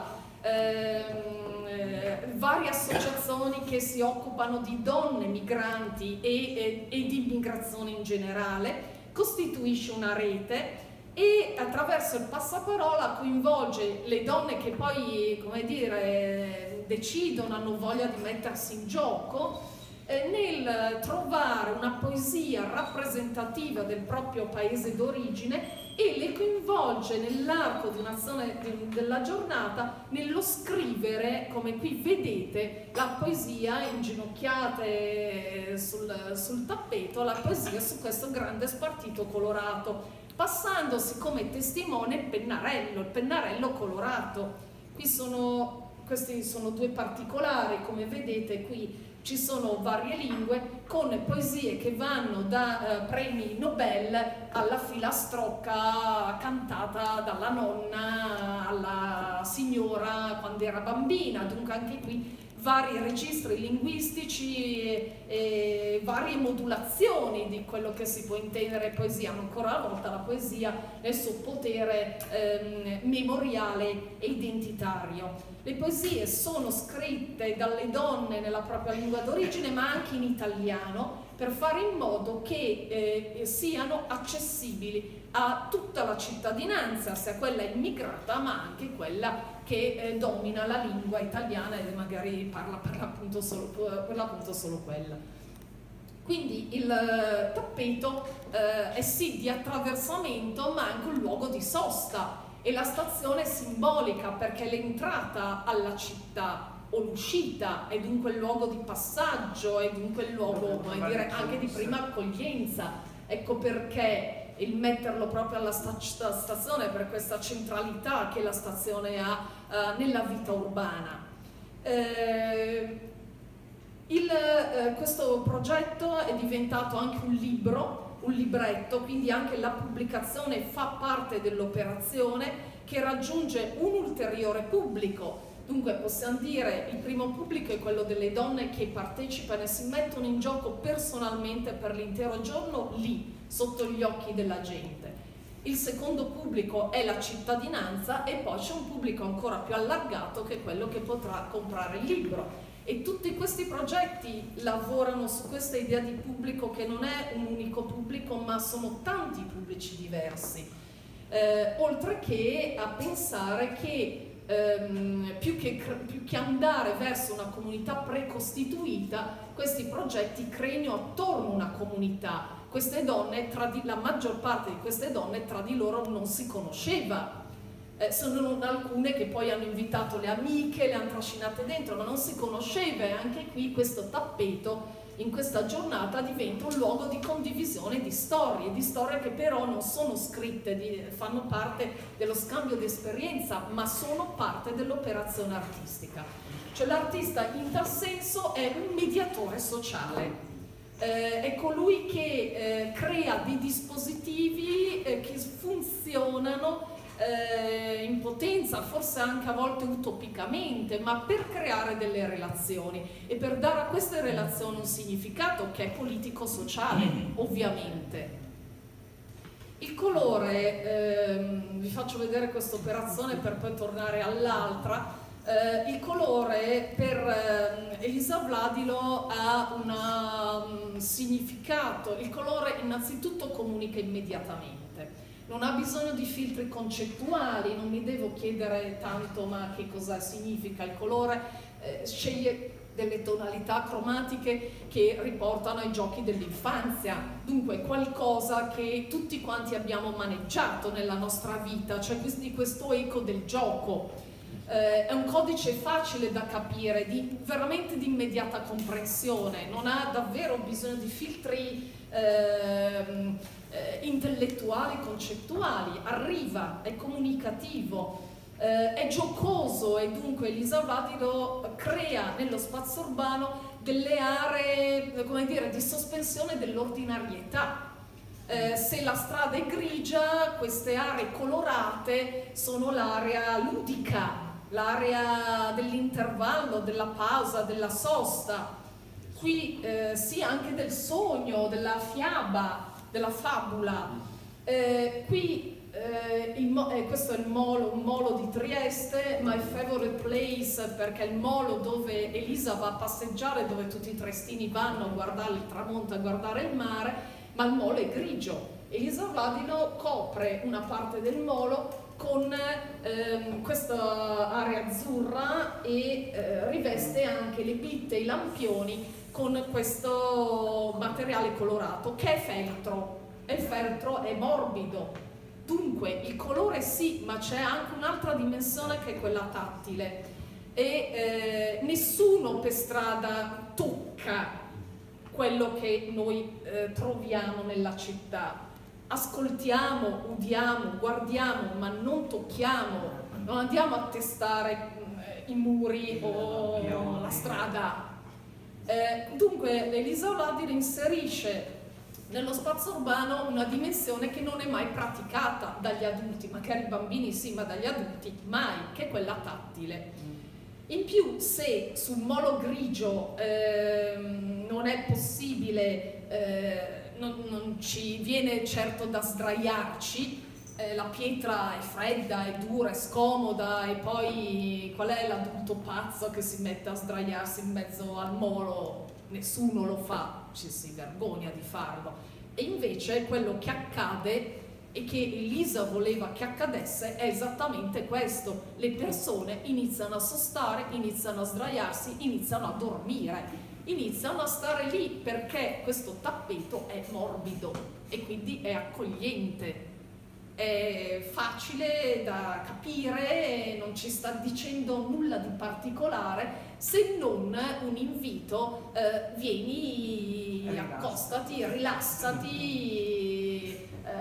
S2: varie associazioni che si occupano di donne migranti e di immigrazione in generale, costituisce una rete e attraverso il passaparola coinvolge le donne che poi, come dire, decidono, hanno voglia di mettersi in gioco nel trovare una poesia rappresentativa del proprio paese d'origine e le coinvolge nell'arco di un'azione della giornata nello scrivere, come qui vedete, la poesia inginocchiate sul tappeto, la poesia su questo grande spartito colorato, passandosi come testimone il pennarello colorato. Questi sono due particolari, come vedete qui ci sono varie lingue con poesie che vanno da premi Nobel alla filastrocca cantata dalla nonna alla signora quando era bambina, dunque anche qui vari registri linguistici e varie modulazioni di quello che si può intendere poesia, ancora una volta la poesia nel suo potere memoriale e identitario. Le poesie sono scritte dalle donne nella propria lingua d'origine ma anche in italiano per fare in modo che siano accessibili a tutta la cittadinanza, sia quella immigrata ma anche quella che domina la lingua italiana e magari parla per l'appunto solo quella. Quindi il tappeto è sì di attraversamento ma anche un luogo di sosta, e la stazione è simbolica perché l'entrata alla città o l'uscita è dunque il luogo di passaggio, è dunque il luogo, come dire, anche di prima accoglienza. Ecco perché il metterlo proprio alla stazione, per questa centralità che la stazione ha nella vita urbana. Questo progetto è diventato anche un libretto, quindi anche la pubblicazione fa parte dell'operazione che raggiunge un ulteriore pubblico. Dunque possiamo dire il primo pubblico è quello delle donne che partecipano e si mettono in gioco personalmente per l'intero giorno lì, sotto gli occhi della gente. Il secondo pubblico è la cittadinanza e poi c'è un pubblico ancora più allargato che è quello che potrà comprare il libro. E tutti questi progetti lavorano su questa idea di pubblico che non è un unico pubblico ma sono tanti pubblici diversi, oltre che a pensare che più che andare verso una comunità precostituita, questi progetti creino attorno una comunità. Queste donne, la maggior parte di queste donne tra di loro non si conosceva. Sono alcune che poi hanno invitato le amiche, le hanno trascinate dentro, ma non si conosceva, e anche qui questo tappeto in questa giornata diventa un luogo di condivisione di storie che però non sono scritte, fanno parte dello scambio di esperienza, ma sono parte dell'operazione artistica. Cioè l'artista in tal senso è un mediatore sociale. È colui che crea dei dispositivi che funzionano in potenza, forse anche a volte utopicamente, ma per creare delle relazioni e per dare a queste relazioni un significato che è politico-sociale, ovviamente. Il colore, vi faccio vedere questa operazione per poi tornare all'altra. Il colore per Elisa Vladilo ha un significato. Il colore innanzitutto comunica immediatamente. Non ha bisogno di filtri concettuali, non mi devo chiedere tanto ma che cosa significa il colore, sceglie delle tonalità cromatiche che riportano ai giochi dell'infanzia, dunque qualcosa che tutti quanti abbiamo maneggiato nella nostra vita, cioè questo eco del gioco. È un codice facile da capire, veramente di immediata comprensione, non ha davvero bisogno di filtri intellettuali, concettuali, arriva, è comunicativo, è giocoso, e dunque Elisa Vladilo crea nello spazio urbano delle aree, come dire, di sospensione dell'ordinarietà. Se la strada è grigia, queste aree colorate sono l'area ludica, l'area dell'intervallo, della pausa, della sosta. Qui sì, anche del sogno, della fiaba, della fabula. Qui questo è il molo, un molo di Trieste, my favorite place, perché è il molo dove Elisa va a passeggiare, dove tutti i triestini vanno a guardare il tramonto, a guardare il mare, ma il molo è grigio. Elisa Vladilo copre una parte del molo con questa area azzurra e riveste anche le bitte e i lampioni con questo materiale colorato che è feltro, e il feltro è morbido. Dunque il colore sì, ma c'è anche un'altra dimensione che è quella tattile, e nessuno per strada tocca quello che noi troviamo nella città. Ascoltiamo, udiamo, guardiamo, ma non tocchiamo, non andiamo a testare i muri o la strada. Dunque Elisa Oladile inserisce nello spazio urbano una dimensione che non è mai praticata dagli adulti, magari i bambini sì, ma dagli adulti mai, che è quella tattile. In più, se sul molo grigio non è possibile, non ci viene certo da sdraiarci, la pietra è fredda, è dura, è scomoda, e poi qual è l'adulto pazzo che si mette a sdraiarsi in mezzo al molo? Nessuno lo fa, ci si vergogna di farlo. E invece quello che accade e che Elisa voleva che accadesse è esattamente questo: le persone iniziano a sostare, iniziano a sdraiarsi, iniziano a dormire, iniziano a stare lì perché questo tappeto è morbido e quindi è accogliente, è facile da capire, non ci sta dicendo nulla di particolare se non un invito: vieni, accostati, rilassati,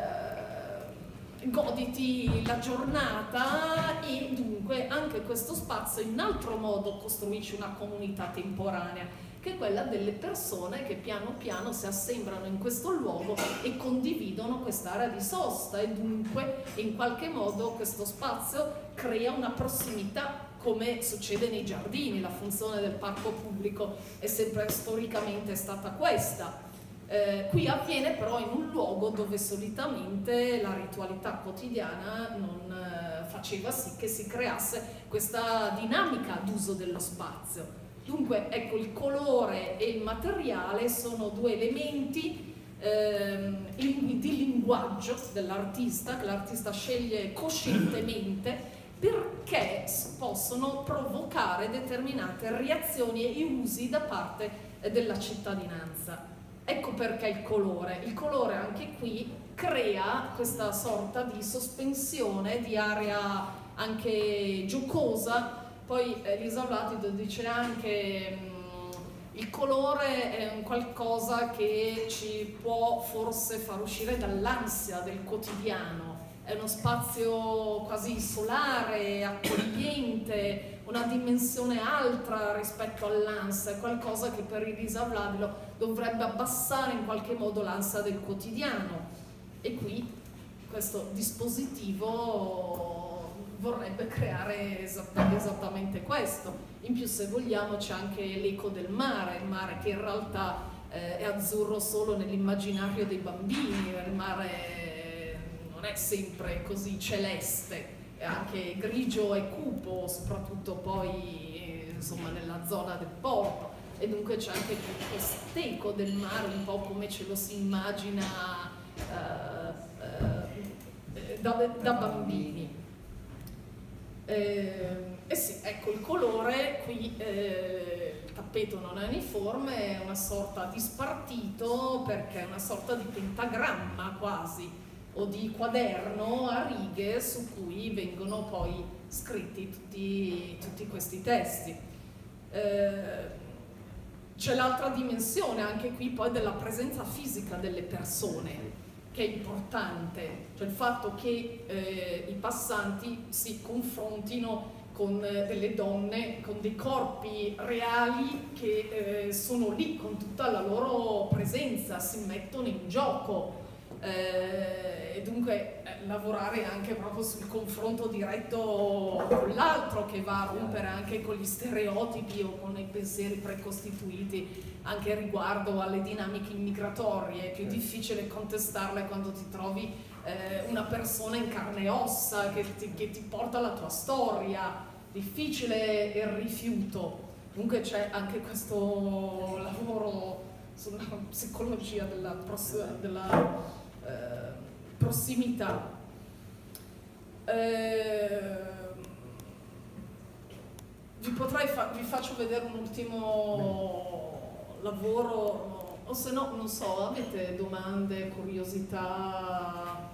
S2: goditi la giornata. E dunque anche questo spazio in un altro modo costruisce una comunità temporanea, che è quella delle persone che piano piano si assembrano in questo luogo e condividono quest'area di sosta, e dunque in qualche modo questo spazio crea una prossimità, come succede nei giardini. La funzione del parco pubblico è sempre storicamente stata questa. Qui avviene però in un luogo dove solitamente la ritualità quotidiana non faceva sì che si creasse questa dinamica d'uso dello spazio. Dunque ecco, il colore e il materiale sono due elementi di linguaggio dell'artista, che l'artista sceglie coscientemente, perché possono provocare determinate reazioni e usi da parte della cittadinanza. Ecco perché il colore anche qui crea questa sorta di sospensione, di area anche giocosa. Poi Elisa Oladile dice anche il colore è un qualcosa che ci può forse far uscire dall'ansia del quotidiano, è uno spazio quasi solare, accogliente, una dimensione altra rispetto all'ansia, è qualcosa che per Elisa Oladile dovrebbe abbassare in qualche modo l'ansia del quotidiano, e qui questo dispositivo vorrebbe creare esattamente questo. In più, se vogliamo, c'è anche l'eco del mare, il mare che in realtà è azzurro solo nell'immaginario dei bambini, il mare non è sempre così celeste, è anche grigio e cupo, soprattutto poi insomma nella zona del porto, e dunque c'è anche quest'eco del mare un po' come ce lo si immagina da bambini. Sì, ecco il colore qui, il tappeto non è uniforme, è una sorta di spartito, perché è una sorta di pentagramma quasi, o di quaderno a righe su cui vengono poi scritti tutti questi testi. C'è l'altra dimensione anche qui poi della presenza fisica delle persone, che è importante, cioè il fatto che i passanti si confrontino con delle donne, con dei corpi reali che sono lì con tutta la loro presenza, si mettono in gioco, e dunque lavorare anche proprio sul confronto diretto con l'altro, che va a rompere anche con gli stereotipi o con i pensieri precostituiti anche riguardo alle dinamiche immigratorie. È più difficile contestarle quando ti trovi una persona in carne e ossa che ti porta la tua storia, difficile il rifiuto. Comunque c'è anche questo lavoro sulla psicologia della prossimità. vi faccio vedere un ultimo lavoro, o se no, non so, avete domande, curiosità?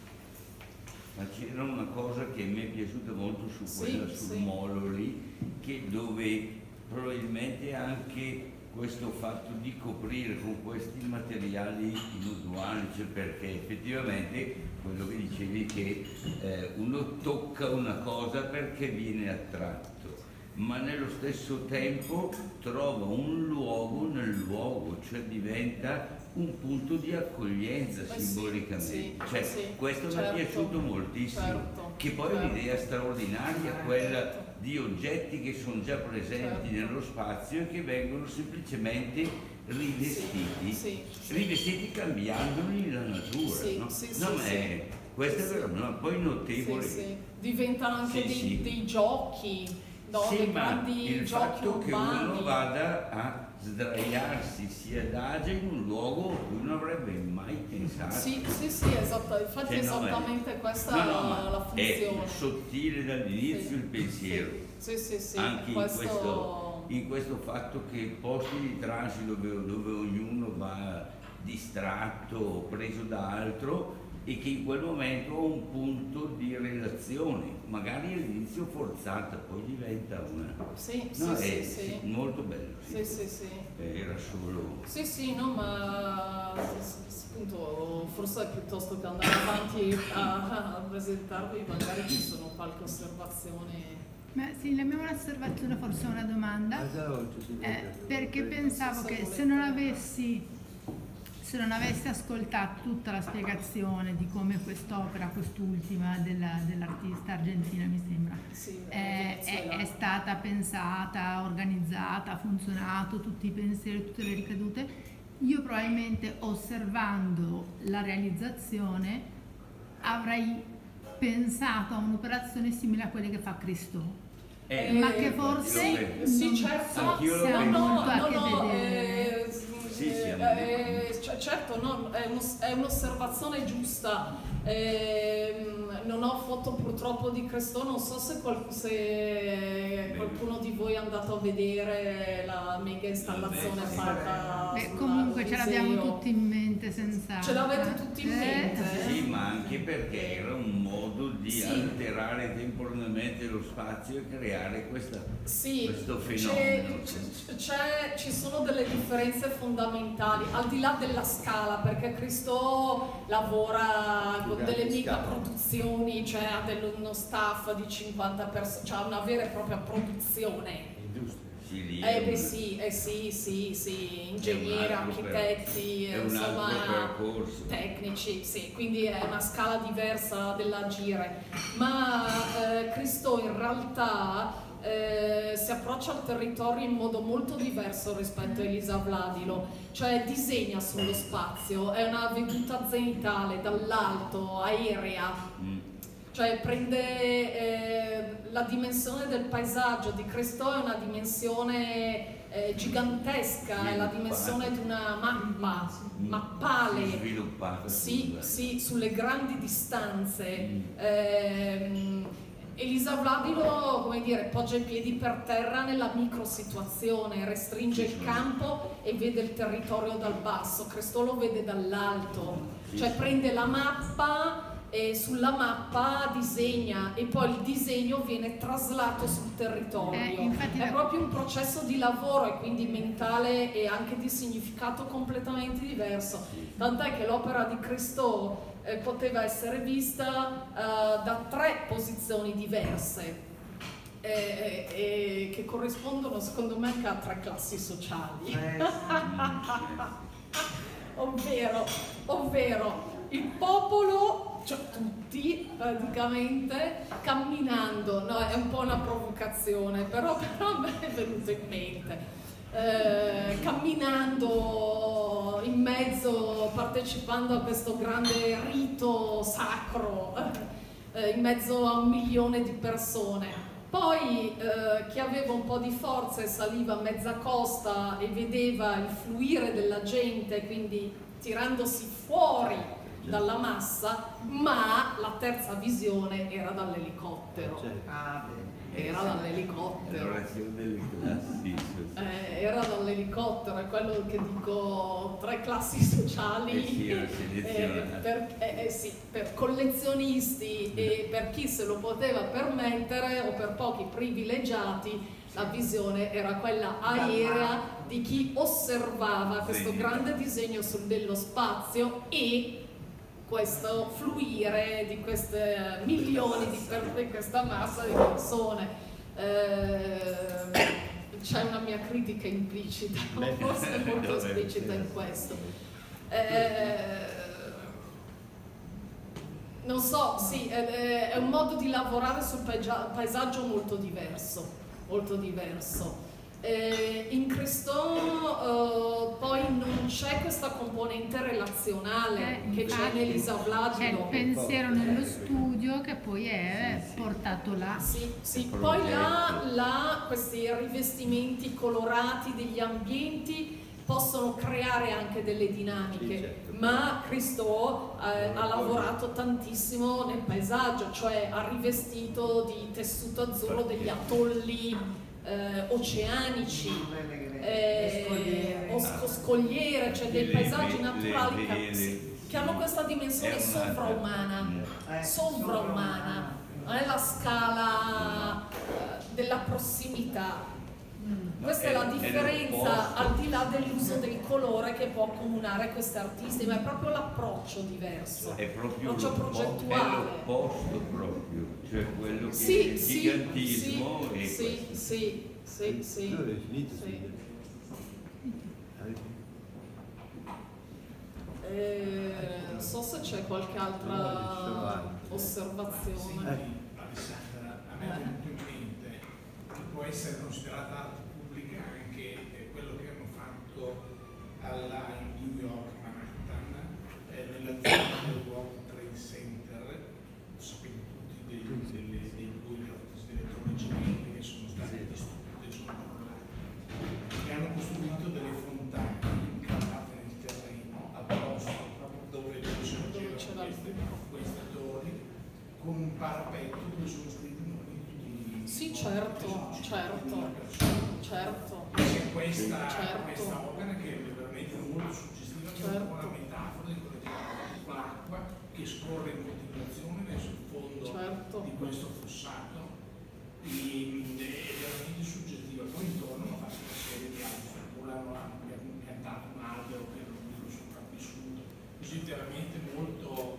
S3: Ma c'era una cosa che mi è piaciuta molto su quella, sul molo lì, che dove probabilmente anche questo fatto di coprire con questi materiali inusuali, cioè perché effettivamente quello che dicevi che uno tocca una cosa perché viene attratto, ma nello stesso tempo trova un luogo nel luogo, cioè diventa un punto di accoglienza simbolicamente. Questo mi è piaciuto moltissimo, che poi è un'idea straordinaria, quella di oggetti che sono già presenti nello spazio e che vengono semplicemente rivestiti, rivestiti cambiandoli la natura. Questo è veramente poi notevole.
S2: Diventano anche dei giochi.
S3: Ma il fatto che uno vada a sdraiarsi, si adagia in un luogo a cui non avrebbe mai pensato.
S2: Esatto. Infatti esattamente questa è la funzione.
S3: È sottile dall'inizio il pensiero. Anche in questo fatto che posti di transito dove ognuno va distratto o preso da altro, e che in quel momento ha un punto di relazione, magari all'inizio forzata, poi diventa una... molto bello. Era solo...
S2: ma appunto forse piuttosto che andare avanti a presentarvi, magari ci sono qualche osservazione.
S4: Sì, la mia osservazione, forse una domanda, perché pensavo che se non avessi ascoltato tutta la spiegazione di come quest'opera, quest'ultima dell'artista argentina, mi sembra, è stata pensata, organizzata, ha funzionato, tutti i pensieri, tutte le ricadute, io probabilmente osservando la realizzazione avrei pensato a un'operazione simile a quelle che fa Cristo. Ma che forse siamo molto a che vedere.
S2: Certo, è un'osservazione giusta. Non ho foto purtroppo di Cristo, non so se qualcuno di voi è andato a vedere la mega installazione fatta.
S4: Comunque ce l'abbiamo tutti in mente, senz'altro.
S2: Ce l'avete tutti in mente?
S3: Sì, ma anche perché era un modo di alterare temporaneamente lo spazio e creare questo fenomeno.
S2: Ci sono delle differenze fondamentali, al di là della scala, perché Cristo lavora con delle mega produzioni, cioè ha uno staff di 50 persone, cioè ha una vera e propria produzione. Ingegneri, architetti, insomma, tecnici, quindi è una scala diversa dell'agire. Ma Cristo in realtà si approccia al territorio in modo molto diverso rispetto a Elisa Vladilo, cioè disegna sullo spazio, è una veduta zenitale dall'alto, aerea. Cioè prende la dimensione del paesaggio di Cristo, è una dimensione gigantesca, è la dimensione di una mappa, mappale, sulle grandi distanze. Elisa Vladilo, come dire, poggia i piedi per terra nella microsituazione, restringe il campo e vede il territorio dal basso, Cristo lo vede dall'alto, cioè prende la mappa e sulla mappa disegna e poi il disegno viene traslato sul territorio. È proprio un processo di lavoro e quindi mentale e anche di significato completamente diverso. Tant'è che l'opera di Cristo poteva essere vista da 3 posizioni diverse che corrispondono secondo me anche a 3 classi sociali. ovvero il popolo, cioè tutti praticamente, camminando, no, è un po' una provocazione, però a me è venuto in mente. Camminando in mezzo, partecipando a questo grande rito sacro, in mezzo a 1 milione di persone. Poi chi aveva un po' di forza e saliva a mezza costa e vedeva il fluire della gente, quindi tirandosi fuori dalla massa, ma la terza visione era dall'elicottero. Era dall'elicottero. Era dall'elicottero, è quello che dico, 3 classi sociali per collezionisti e per chi se lo poteva permettere o per pochi privilegiati. La visione era quella aerea di chi osservava questo grande disegno dello spazio e questo fluire di queste milioni di questa massa di persone. C'è una mia critica implicita, forse molto esplicita in questo. Non so, sì, è un modo di lavorare sul paesaggio molto diverso. In Cristo poi non c'è questa componente relazionale che c'è nell'Isa Vladilo.
S4: C'è il pensiero nello studio che poi è portato là.
S2: Sì. Poi là questi rivestimenti colorati degli ambienti possono creare anche delle dinamiche, certo. Ma Cristo ha lavorato tantissimo nel paesaggio, cioè ha rivestito di tessuto azzurro degli atolli oceanici, scogliere, cioè dei paesaggi naturali che hanno questa dimensione sovraumana, non è la scala della prossimità. Questa è la differenza, al di là dell'uso del colore che può accomunare questi artisti, ma è proprio l'approccio diverso,
S3: è proprio
S2: l'approccio progettuale.
S3: È l'opposto proprio, cioè quello che è il gigantismo e
S2: sì. Non so se c'è qualche altra osservazione.
S5: Alessandra, a me è venuto in mente che può essere considerata arte pubblica anche quello che hanno fatto in New York, Manhattan, nella zona del World Trade Center, sapete tutti dei due elettronici che sono stati distrutti, sono crollati, che hanno costruito delle fontane incavate nel terreno apposta proprio dove sorgevano queste torri, con un parapetto dove sono scritti nomi di tutti i...
S2: Sì, certo.
S5: C'è questa opera che è veramente molto suggestiva, che è un po' la metafora di quello che è l'acqua che scorre in continuazione verso il fondo di questo fossato, è veramente suggestiva. Poi intorno hanno fatto una serie di altri, hanno piantato un albero che non è sopravvissuto, così veramente molto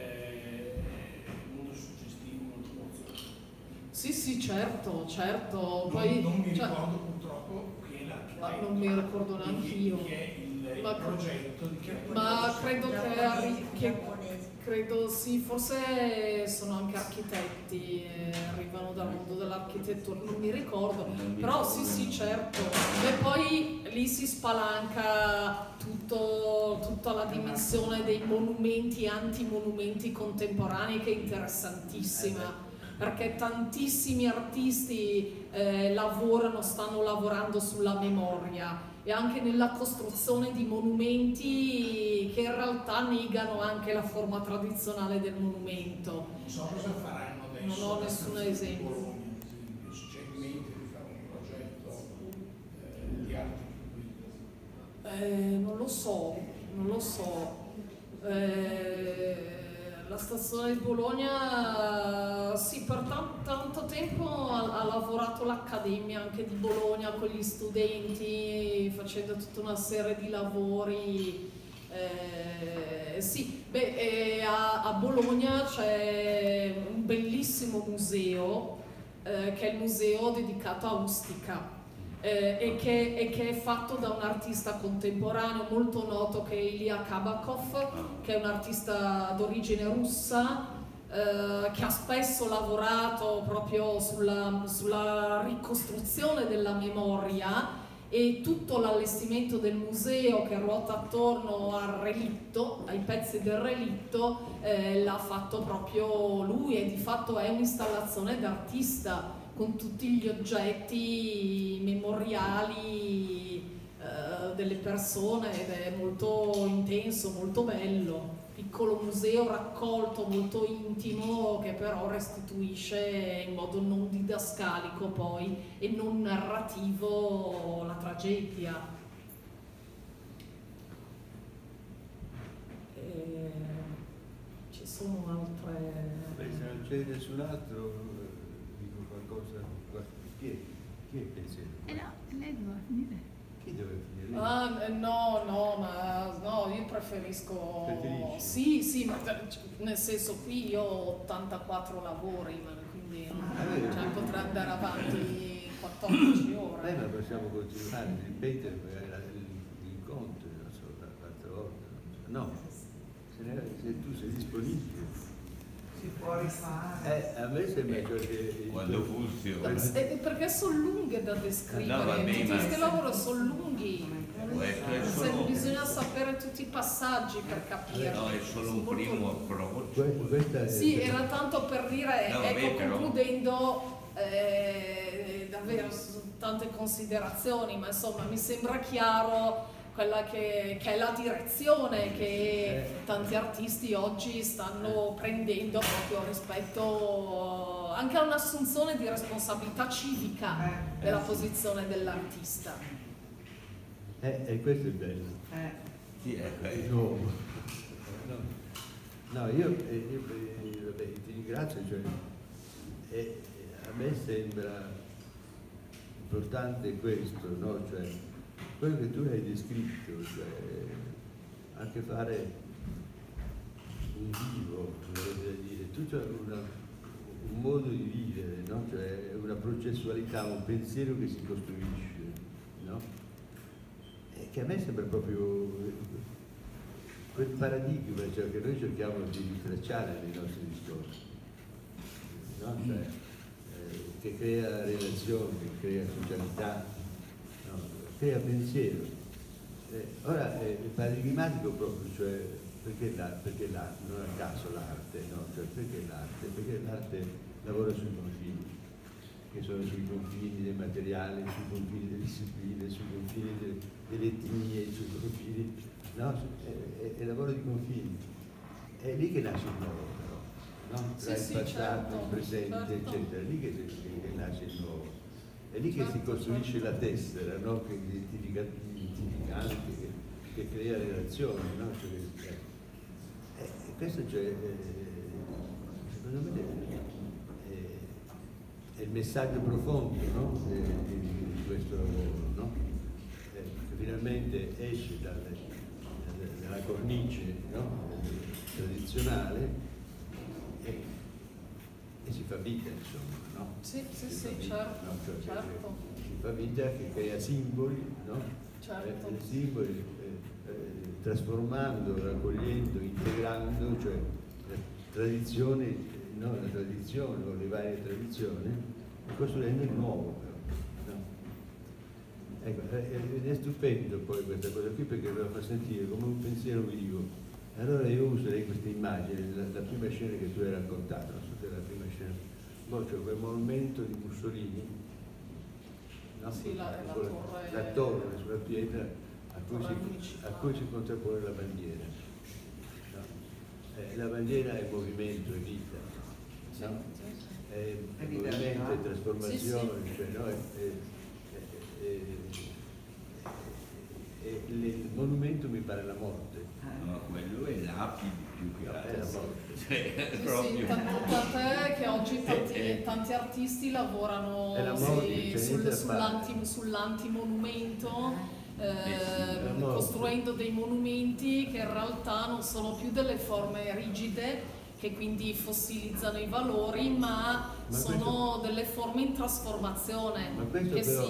S5: suggestivo, molto emozionante.
S2: Sì, certo.
S5: Poi non mi ricordo purtroppo che è l'architetto.
S2: Non mi ricordo neanche io.
S5: Chi è il progetto di chi è
S2: ma credo sì, forse sono anche architetti, arrivano dal mondo dell'architettura, non mi ricordo, però sì, certo. E poi lì si spalanca tutta la dimensione dei monumenti e antimonumenti contemporanei, che è interessantissima, perché tantissimi artisti stanno lavorando sulla memoria e anche nella costruzione di monumenti che in realtà negano anche la forma tradizionale del monumento.
S5: Non so cosa faranno adesso.
S2: Non ho nessun esempio.
S5: C'è in mente di fare un progetto di arte pubblica?
S2: Non lo so. La stazione di Bologna, sì, per tanto tempo ha lavorato l'Accademia anche di Bologna con gli studenti, facendo tutta una serie di lavori. A Bologna c'è un bellissimo museo, che è il museo dedicato a Ustica. E che è fatto da un artista contemporaneo molto noto, che è Ilya Kabakov, che è un artista d'origine russa, che ha spesso lavorato proprio sulla ricostruzione della memoria, e tutto l'allestimento del museo che ruota attorno al relitto, ai pezzi del relitto, l'ha fatto proprio lui, e di fatto è un'installazione d'artista con tutti gli oggetti memoriali delle persone ed è molto intenso, molto bello. Piccolo museo raccolto, molto intimo, che però restituisce in modo non didascalico poi e non narrativo la tragedia. Ci sono altre...
S1: Beh, se non c'è nessun altro, dico qualcosa. Chi è il pensiero?
S4: No, lei doveva finire.
S1: Chi deve finire?
S2: No, io preferisco...
S1: Preferisci?
S2: Sì, ma nel senso qui io ho 84 lavori, quindi potrei andare avanti 14 ore.
S1: Ma possiamo continuare a ripetere l'incontro, non so, l'altra volta. No, se tu sei disponibile.
S6: Si può rifare.
S1: A me sembra che...
S3: Quando funziona.
S2: Perché sono lunghe da descrivere,
S3: No, vabbè,
S2: tutti questi lavori sono lunghi. Bisogna sapere tutti i passaggi per capire.
S3: No, è solo un primo approccio.
S2: Sì, era tanto per dire,
S3: no, vabbè,
S2: concludendo, davvero tante considerazioni, ma insomma mi sembra chiaro quella che è la direzione che tanti artisti oggi stanno prendendo proprio rispetto anche a un'assunzione di responsabilità civica della posizione dell'artista.
S1: E questo è bello.
S3: Sì, è bello.
S1: No, io vabbè, ti ringrazio, cioè, a me sembra importante questo, no? Cioè, quello che tu hai descritto, cioè anche fare un vivo, vorrei dire, tutto un modo di vivere, no? Cioè una processualità, un pensiero che si costruisce, no? E che a me sembra proprio quel paradigma, cioè, che noi cerchiamo di rintracciare nei nostri discorsi, no? Cioè, che crea relazioni, che crea socialità, no? Crea pensiero. Ora è paradigmatico proprio, cioè perché l'arte, non a caso l'arte, no? Cioè, perché l'arte? Perché l'arte lavora sui confini, che sono sui confini del materiale, sui confini delle discipline, sui confini delle etnie, sui confini, no? È lavoro di confini. È lì che nasce il nuovo, però, no? Tra il passato, il presente, eccetera, è lì che nasce il nuovo. È lì che si costruisce la tessera, no? Che identifica anche, che crea relazioni, no? Cioè, questo secondo me è il messaggio profondo, no? di questo lavoro, no? Che finalmente esce dalla cornice, no? Tradizionale e si fa vita, insomma, no?
S2: Sì, certo,
S1: no? Cioè,
S2: certo.
S1: Si fa vita, che crea simboli, no?
S2: Certo.
S1: Simboli, trasformando, raccogliendo, integrando, cioè la tradizione, no? La tradizione o le varie tradizioni, e costruendo il nuovo, però, no? Ecco, ed è stupendo poi questa cosa qui, perché lo fa sentire come un pensiero vivo. Allora io userei questa immagine, la prima scena che tu hai raccontato, non so se è la prima scena, cioè quel monumento di Mussolini, no?
S2: Sì,
S1: la torre sulla pietra a cui si contrappone la bandiera, no? La bandiera è movimento, è vita, no? È movimento, è trasformazione, cioè, no? Il monumento mi pare la morte.
S3: No, quello è l'apide più che altro.
S1: È la morte.
S3: Cioè, proprio.
S2: Tant'è che oggi tanti artisti lavorano sull'antimonumento, costruendo dei monumenti che in realtà non sono più delle forme rigide, che quindi fossilizzano i valori, ma sono delle forme in trasformazione.
S1: Che
S2: però,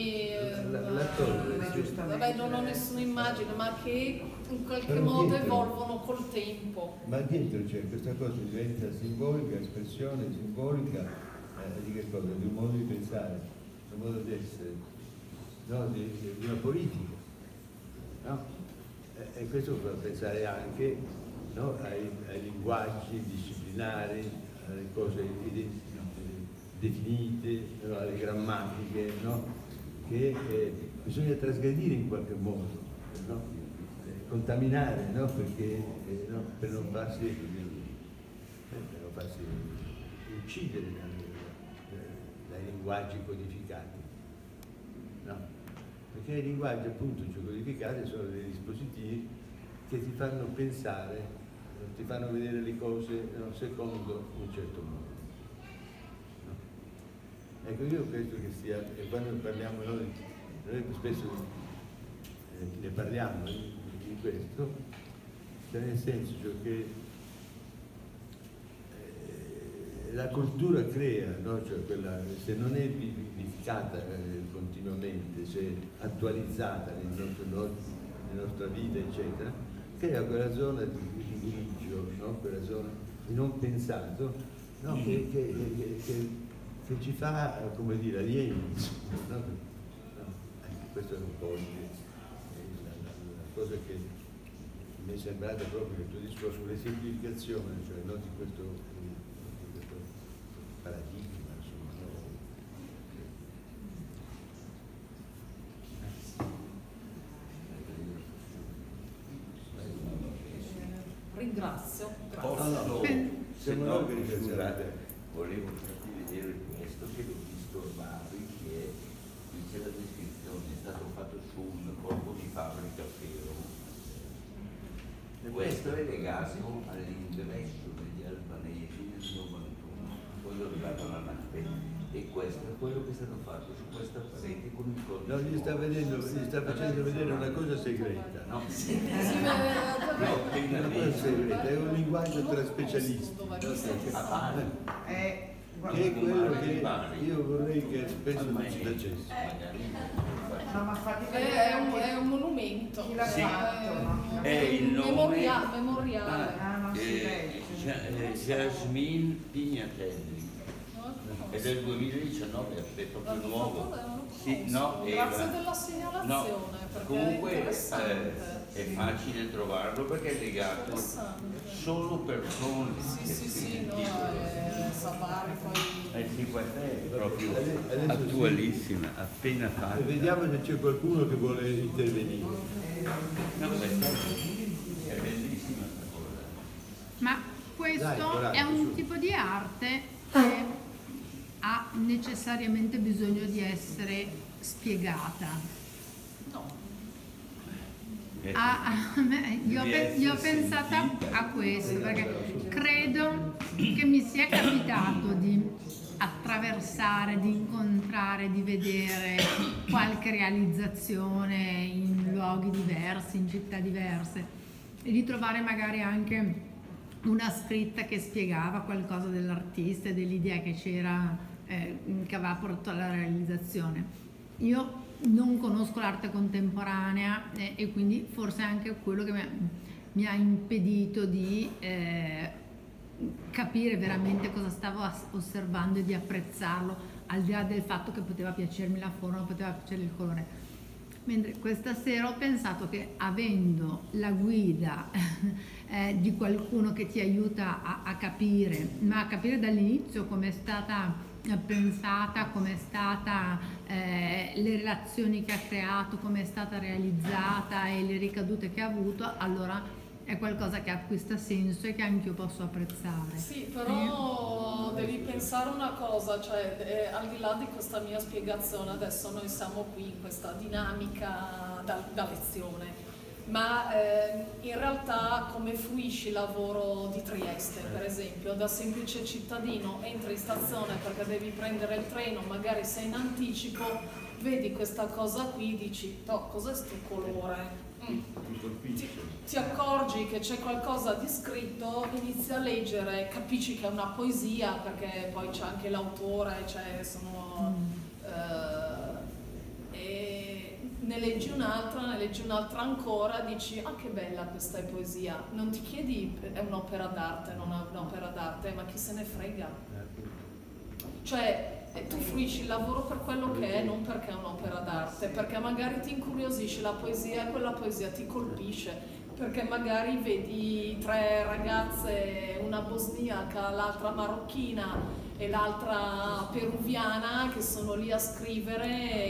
S1: vabbè,
S2: non ho nessuna immagine, ma che in qualche modo evolvono col tempo.
S1: Ma dietro c'è questa cosa, diventa simbolica, espressione simbolica di che cosa? Di un modo di pensare, di un modo di essere, no? di una politica, no? E questo fa pensare anche, no? ai linguaggi disciplinari, alle cose definite, no? Alle grammatiche, no? Che bisogna trasgredire in qualche modo, no? Contaminare, no? Perché, no? Per non farsi uccidere dai linguaggi codificati, no? Perché i linguaggi appunto codificati sono dei dispositivi che ti fanno pensare, ti fanno vedere le cose, no? Secondo un certo modo. Ecco, io penso che sia, e quando parliamo noi spesso ne parliamo di questo, cioè nel senso che la cultura crea, no? Cioè quella, se non è vivificata continuamente, se attualizzata nella nostra vita, eccetera, crea quella zona di grigio, no? Quella zona di non pensato, no? Che ci fa, come dire, alieni, no? Questo è un po' la cosa che mi è sembrata proprio il tuo discorso sulle semplificazioni, cioè non di questo paradigma, insomma.
S2: Ringrazio.
S3: Volevo farti vedere questo che l'ho visto a Bari, che dice la descrizione, è stato fatto su un corpo di fabbrica ferro. Questo è legato all'ingresso degli albanesi nel 91, quando arrivava la nave, e questo è quello che è stato fatto su questa parete con il codice.
S1: No, gli sta facendo vedere una cosa segreta, no?
S2: Sì,
S1: Una cosa segreta, è un linguaggio tra specialisti. Che è quello che io vorrei che spesso non ci facesse.
S2: È un monumento.
S3: Chi l'ha fatto? È il nome
S2: memoriale.
S3: Jasmine Pignatelli. È del 2019, è proprio nuovo. Sì, no,
S2: grazie della segnalazione.
S3: No, comunque è facile trovarlo perché è legato solo persone.
S2: Sì, no, Sabari poi.
S3: Sì, questa è proprio attualissima, appena fatta.
S1: E vediamo se c'è qualcuno che vuole intervenire.
S3: No, questa è bellissima questa cosa.
S4: Ma questo è un tipo di arte che ha necessariamente bisogno di essere spiegata.
S2: No.
S4: Io ho pensato a questo perché credo che mi sia capitato di attraversare, di incontrare, di vedere qualche realizzazione in luoghi diversi, in città diverse, e di trovare magari anche una scritta che spiegava qualcosa dell'artista e dell'idea che c'era, che aveva portato alla realizzazione. Io non conosco l'arte contemporanea e quindi forse anche quello che mi ha impedito di capire veramente cosa stavo osservando e di apprezzarlo, al di là del fatto che poteva piacermi la forma, poteva piacermi il colore. Mentre questa sera ho pensato che avendo la guida di qualcuno che ti aiuta a capire, ma a capire dall'inizio come è stata pensata, come è stata le relazioni che ha creato, come è stata realizzata e le ricadute che ha avuto, allora è qualcosa che acquista senso e che anche io posso apprezzare.
S2: Sì, però devi pensare una cosa, cioè al di là di questa mia spiegazione, adesso noi siamo qui in questa dinamica da lezione, ma in realtà come fruisci il lavoro di Trieste, per esempio, da semplice cittadino entri in stazione perché devi prendere il treno, magari sei in anticipo, vedi questa cosa qui, dici, oh, cos'è sto colore? Ti accorgi che c'è qualcosa di scritto, inizi a leggere, capisci che è una poesia perché poi c'è anche l'autore, e ne leggi un'altra ancora, dici ah che bella questa è poesia, non ti chiedi è un'opera d'arte, non è un'opera d'arte, ma chi se ne frega, cioè tu fruisci il lavoro per quello che è, non perché è un'opera d'arte, perché magari ti incuriosisce la poesia e quella poesia ti colpisce, perché magari vedi 3 ragazze, una bosniaca, l'altra marocchina e l'altra peruviana che sono lì a scrivere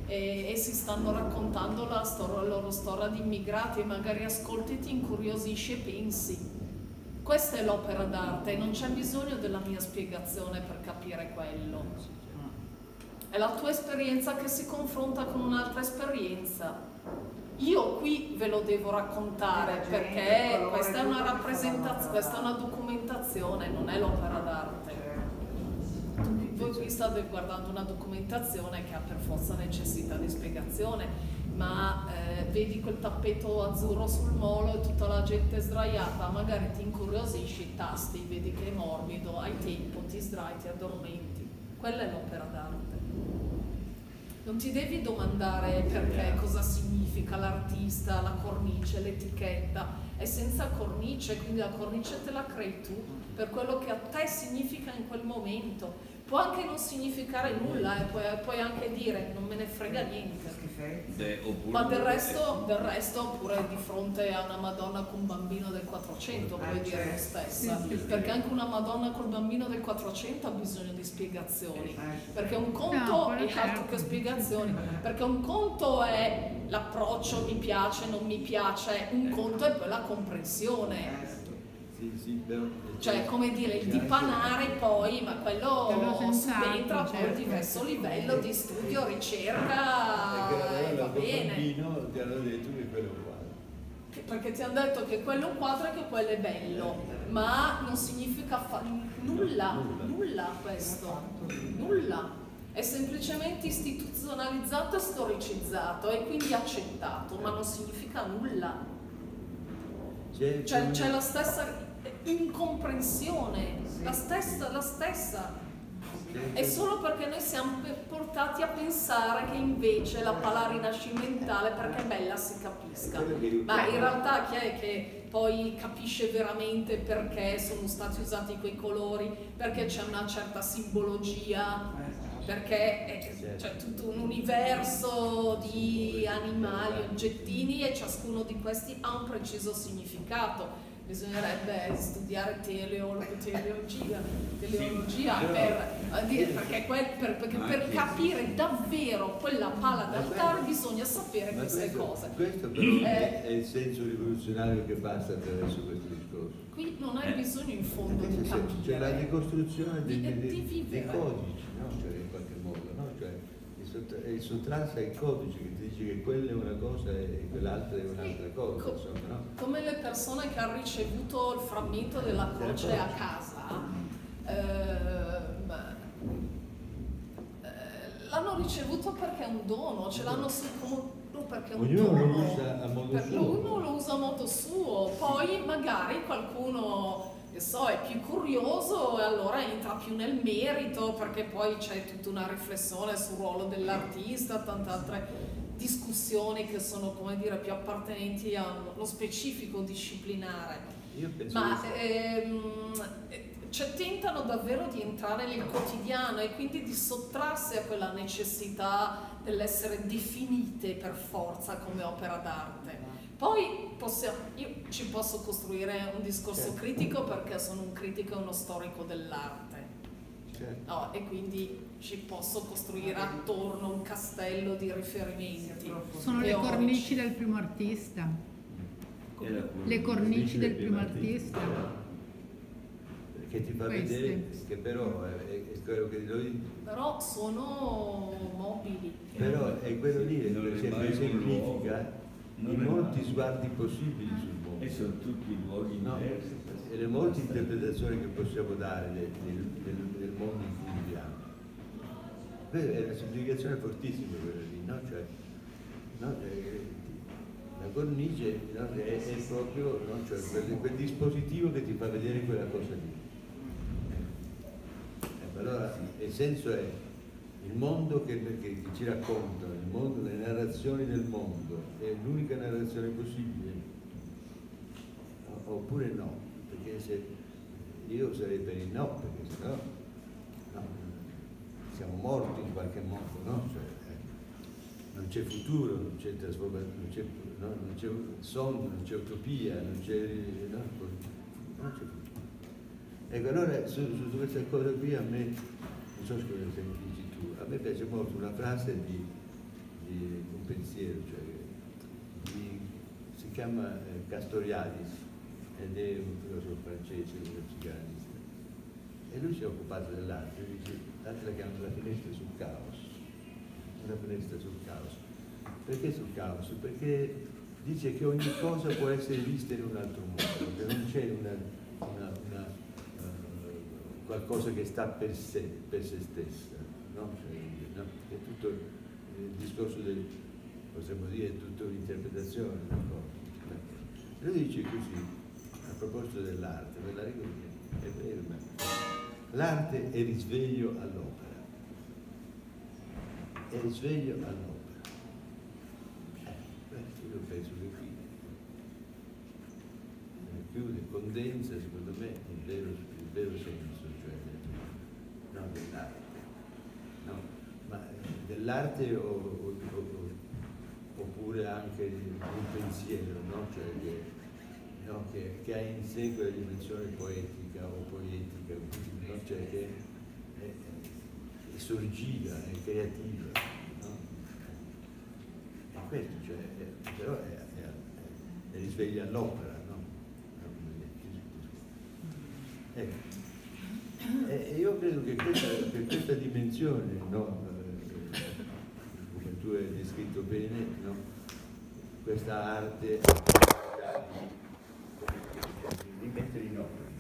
S2: e si stanno raccontando la loro storia di immigrati, e magari ascolti, ti incuriosisci e pensi. Questa è l'opera d'arte e non c'è bisogno della mia spiegazione per capire quello. È la tua esperienza che si confronta con un'altra esperienza. Io qui ve lo devo raccontare perché questa è una rappresentazione, questa è una documentazione, non è l'opera d'arte. Voi qui state guardando una documentazione che ha per forza necessità di spiegazione, ma vedi quel tappeto azzurro sul molo e tutta la gente sdraiata, magari ti incuriosisci, tasti, vedi che è morbido, hai tempo, ti sdrai, ti addormenti. Quella è l'opera d'arte. Non ti devi domandare perché, cosa significa l'artista, la cornice, l'etichetta. È senza cornice, quindi la cornice te la crei tu per quello che a te significa in quel momento. Può anche non significare nulla, puoi anche dire non me ne frega niente. Ma del resto pure di fronte a una Madonna con un bambino del 400 puoi dire lo stesso, perché anche una Madonna col bambino del 400 ha bisogno di spiegazioni, perché un conto è altro che spiegazioni, perché un conto è l'approccio, mi piace, non mi piace, un conto è poi la comprensione. Cioè, come dire, il dipanare poi, ma quello subentra poi a un diverso livello di studio, ricerca, va bene.
S1: Bambino ti hanno detto che quello è un quadro.
S2: Perché ti hanno detto che quello è un quadro e che quello è bello, ma non significa nulla questo, nulla. È semplicemente istituzionalizzato e storicizzato e quindi accettato, ma non significa nulla. C'è la stessa incomprensione, la stessa. È solo perché noi siamo portati a pensare che invece la pala rinascimentale, perché è bella, si capisca, ma in realtà chi è che poi capisce veramente perché sono stati usati quei colori, perché c'è una certa simbologia, perché c'è tutto un universo di animali, oggettini, e ciascuno di questi ha un preciso significato. Bisognerebbe studiare teleologia per capire davvero quella pala d'altare bisogna sapere queste cose.
S1: Questo però è il senso rivoluzionario che passa attraverso questo discorso.
S2: Qui non hai bisogno in fondo di capire.
S1: C'è la ricostruzione dei
S2: vivere.
S1: codici, no? Cioè, in qualche modo, no? Cioè, il sottrasse ai codici che ti dice che quella è una cosa e quell'altra è un'altra cosa, insomma, no?
S2: Come le persone che hanno ricevuto il frammento della croce a casa, l'hanno ricevuto perché è un dono, ce l'hanno perché è un
S1: dono.
S2: Ognuno
S1: lo usa
S2: a modo suo, poi magari qualcuno è più curioso e allora entra più nel merito, perché poi c'è tutta una riflessione sul ruolo dell'artista, tante altre discussioni che sono, come dire, più appartenenti allo specifico disciplinare.
S1: Io penso
S2: tentano davvero di entrare nel quotidiano e quindi di sottrarsi a quella necessità dell'essere definite per forza come opera d'arte. Poi io ci posso costruire un discorso critico perché sono un critico e uno storico dell'arte. No, e quindi ci posso costruire attorno un castello di riferimenti.
S4: Sono le cornici del primo artista. Le cornici del primo artista.
S1: Che ti fa vedere che però è quello che noi...
S2: Però sono mobili.
S1: Però è quello lì che semplifica i molti sguardi possibili sul mondo.
S3: E sono tutti luoghi diversi.
S1: E le molte interpretazioni che possiamo dare del mondo in cui viviamo. È una semplificazione fortissima quella lì, no? Cioè, la cornice è proprio cioè, quel dispositivo che ti fa vedere quella cosa lì. Allora il senso è il mondo che ci racconta, il mondo, le narrazioni del mondo, è l'unica narrazione possibile? Oppure no? Perché se io sarei per il no, perché sennò siamo morti in qualche modo, no? Cioè, non c'è futuro, non c'è trasformazione, non c'è sogno, non c'è utopia, non c'è futuro. Ecco, allora su questa cosa qui a me, non so cosa dici tu, a me piace molto una frase di un pensiero, cioè, si chiama Castoriadis ed è un filosofo francese, un psicanalista, e lui si è occupato dell'arte, dice l'arte la chiamano la finestra sul caos, una finestra sul caos. Perché sul caos? Perché dice che ogni cosa può essere vista in un altro modo, che non c'è qualcosa che sta per sé stessa, no? Cioè, no? È tutto il discorso possiamo dire, è tutta un'interpretazione della cosa. Lui dice così, a proposito dell'arte, per la regola è vero, ma l'arte è risveglio all'opera. È risveglio all'opera. Io penso che qui chiude, condensa secondo me il vero senso, cioè no, dell'arte, no, ma dell'arte oppure anche un pensiero, no? Cioè che ha in sé quella dimensione poetica o poetica, no? Cioè che è sorgiva, è creativa, no? Ma questo, cioè, però è risveglia all'opera, no? Ecco. E io credo che questa dimensione, no? Come tu hai descritto bene, no? Questa arte di mettere in opera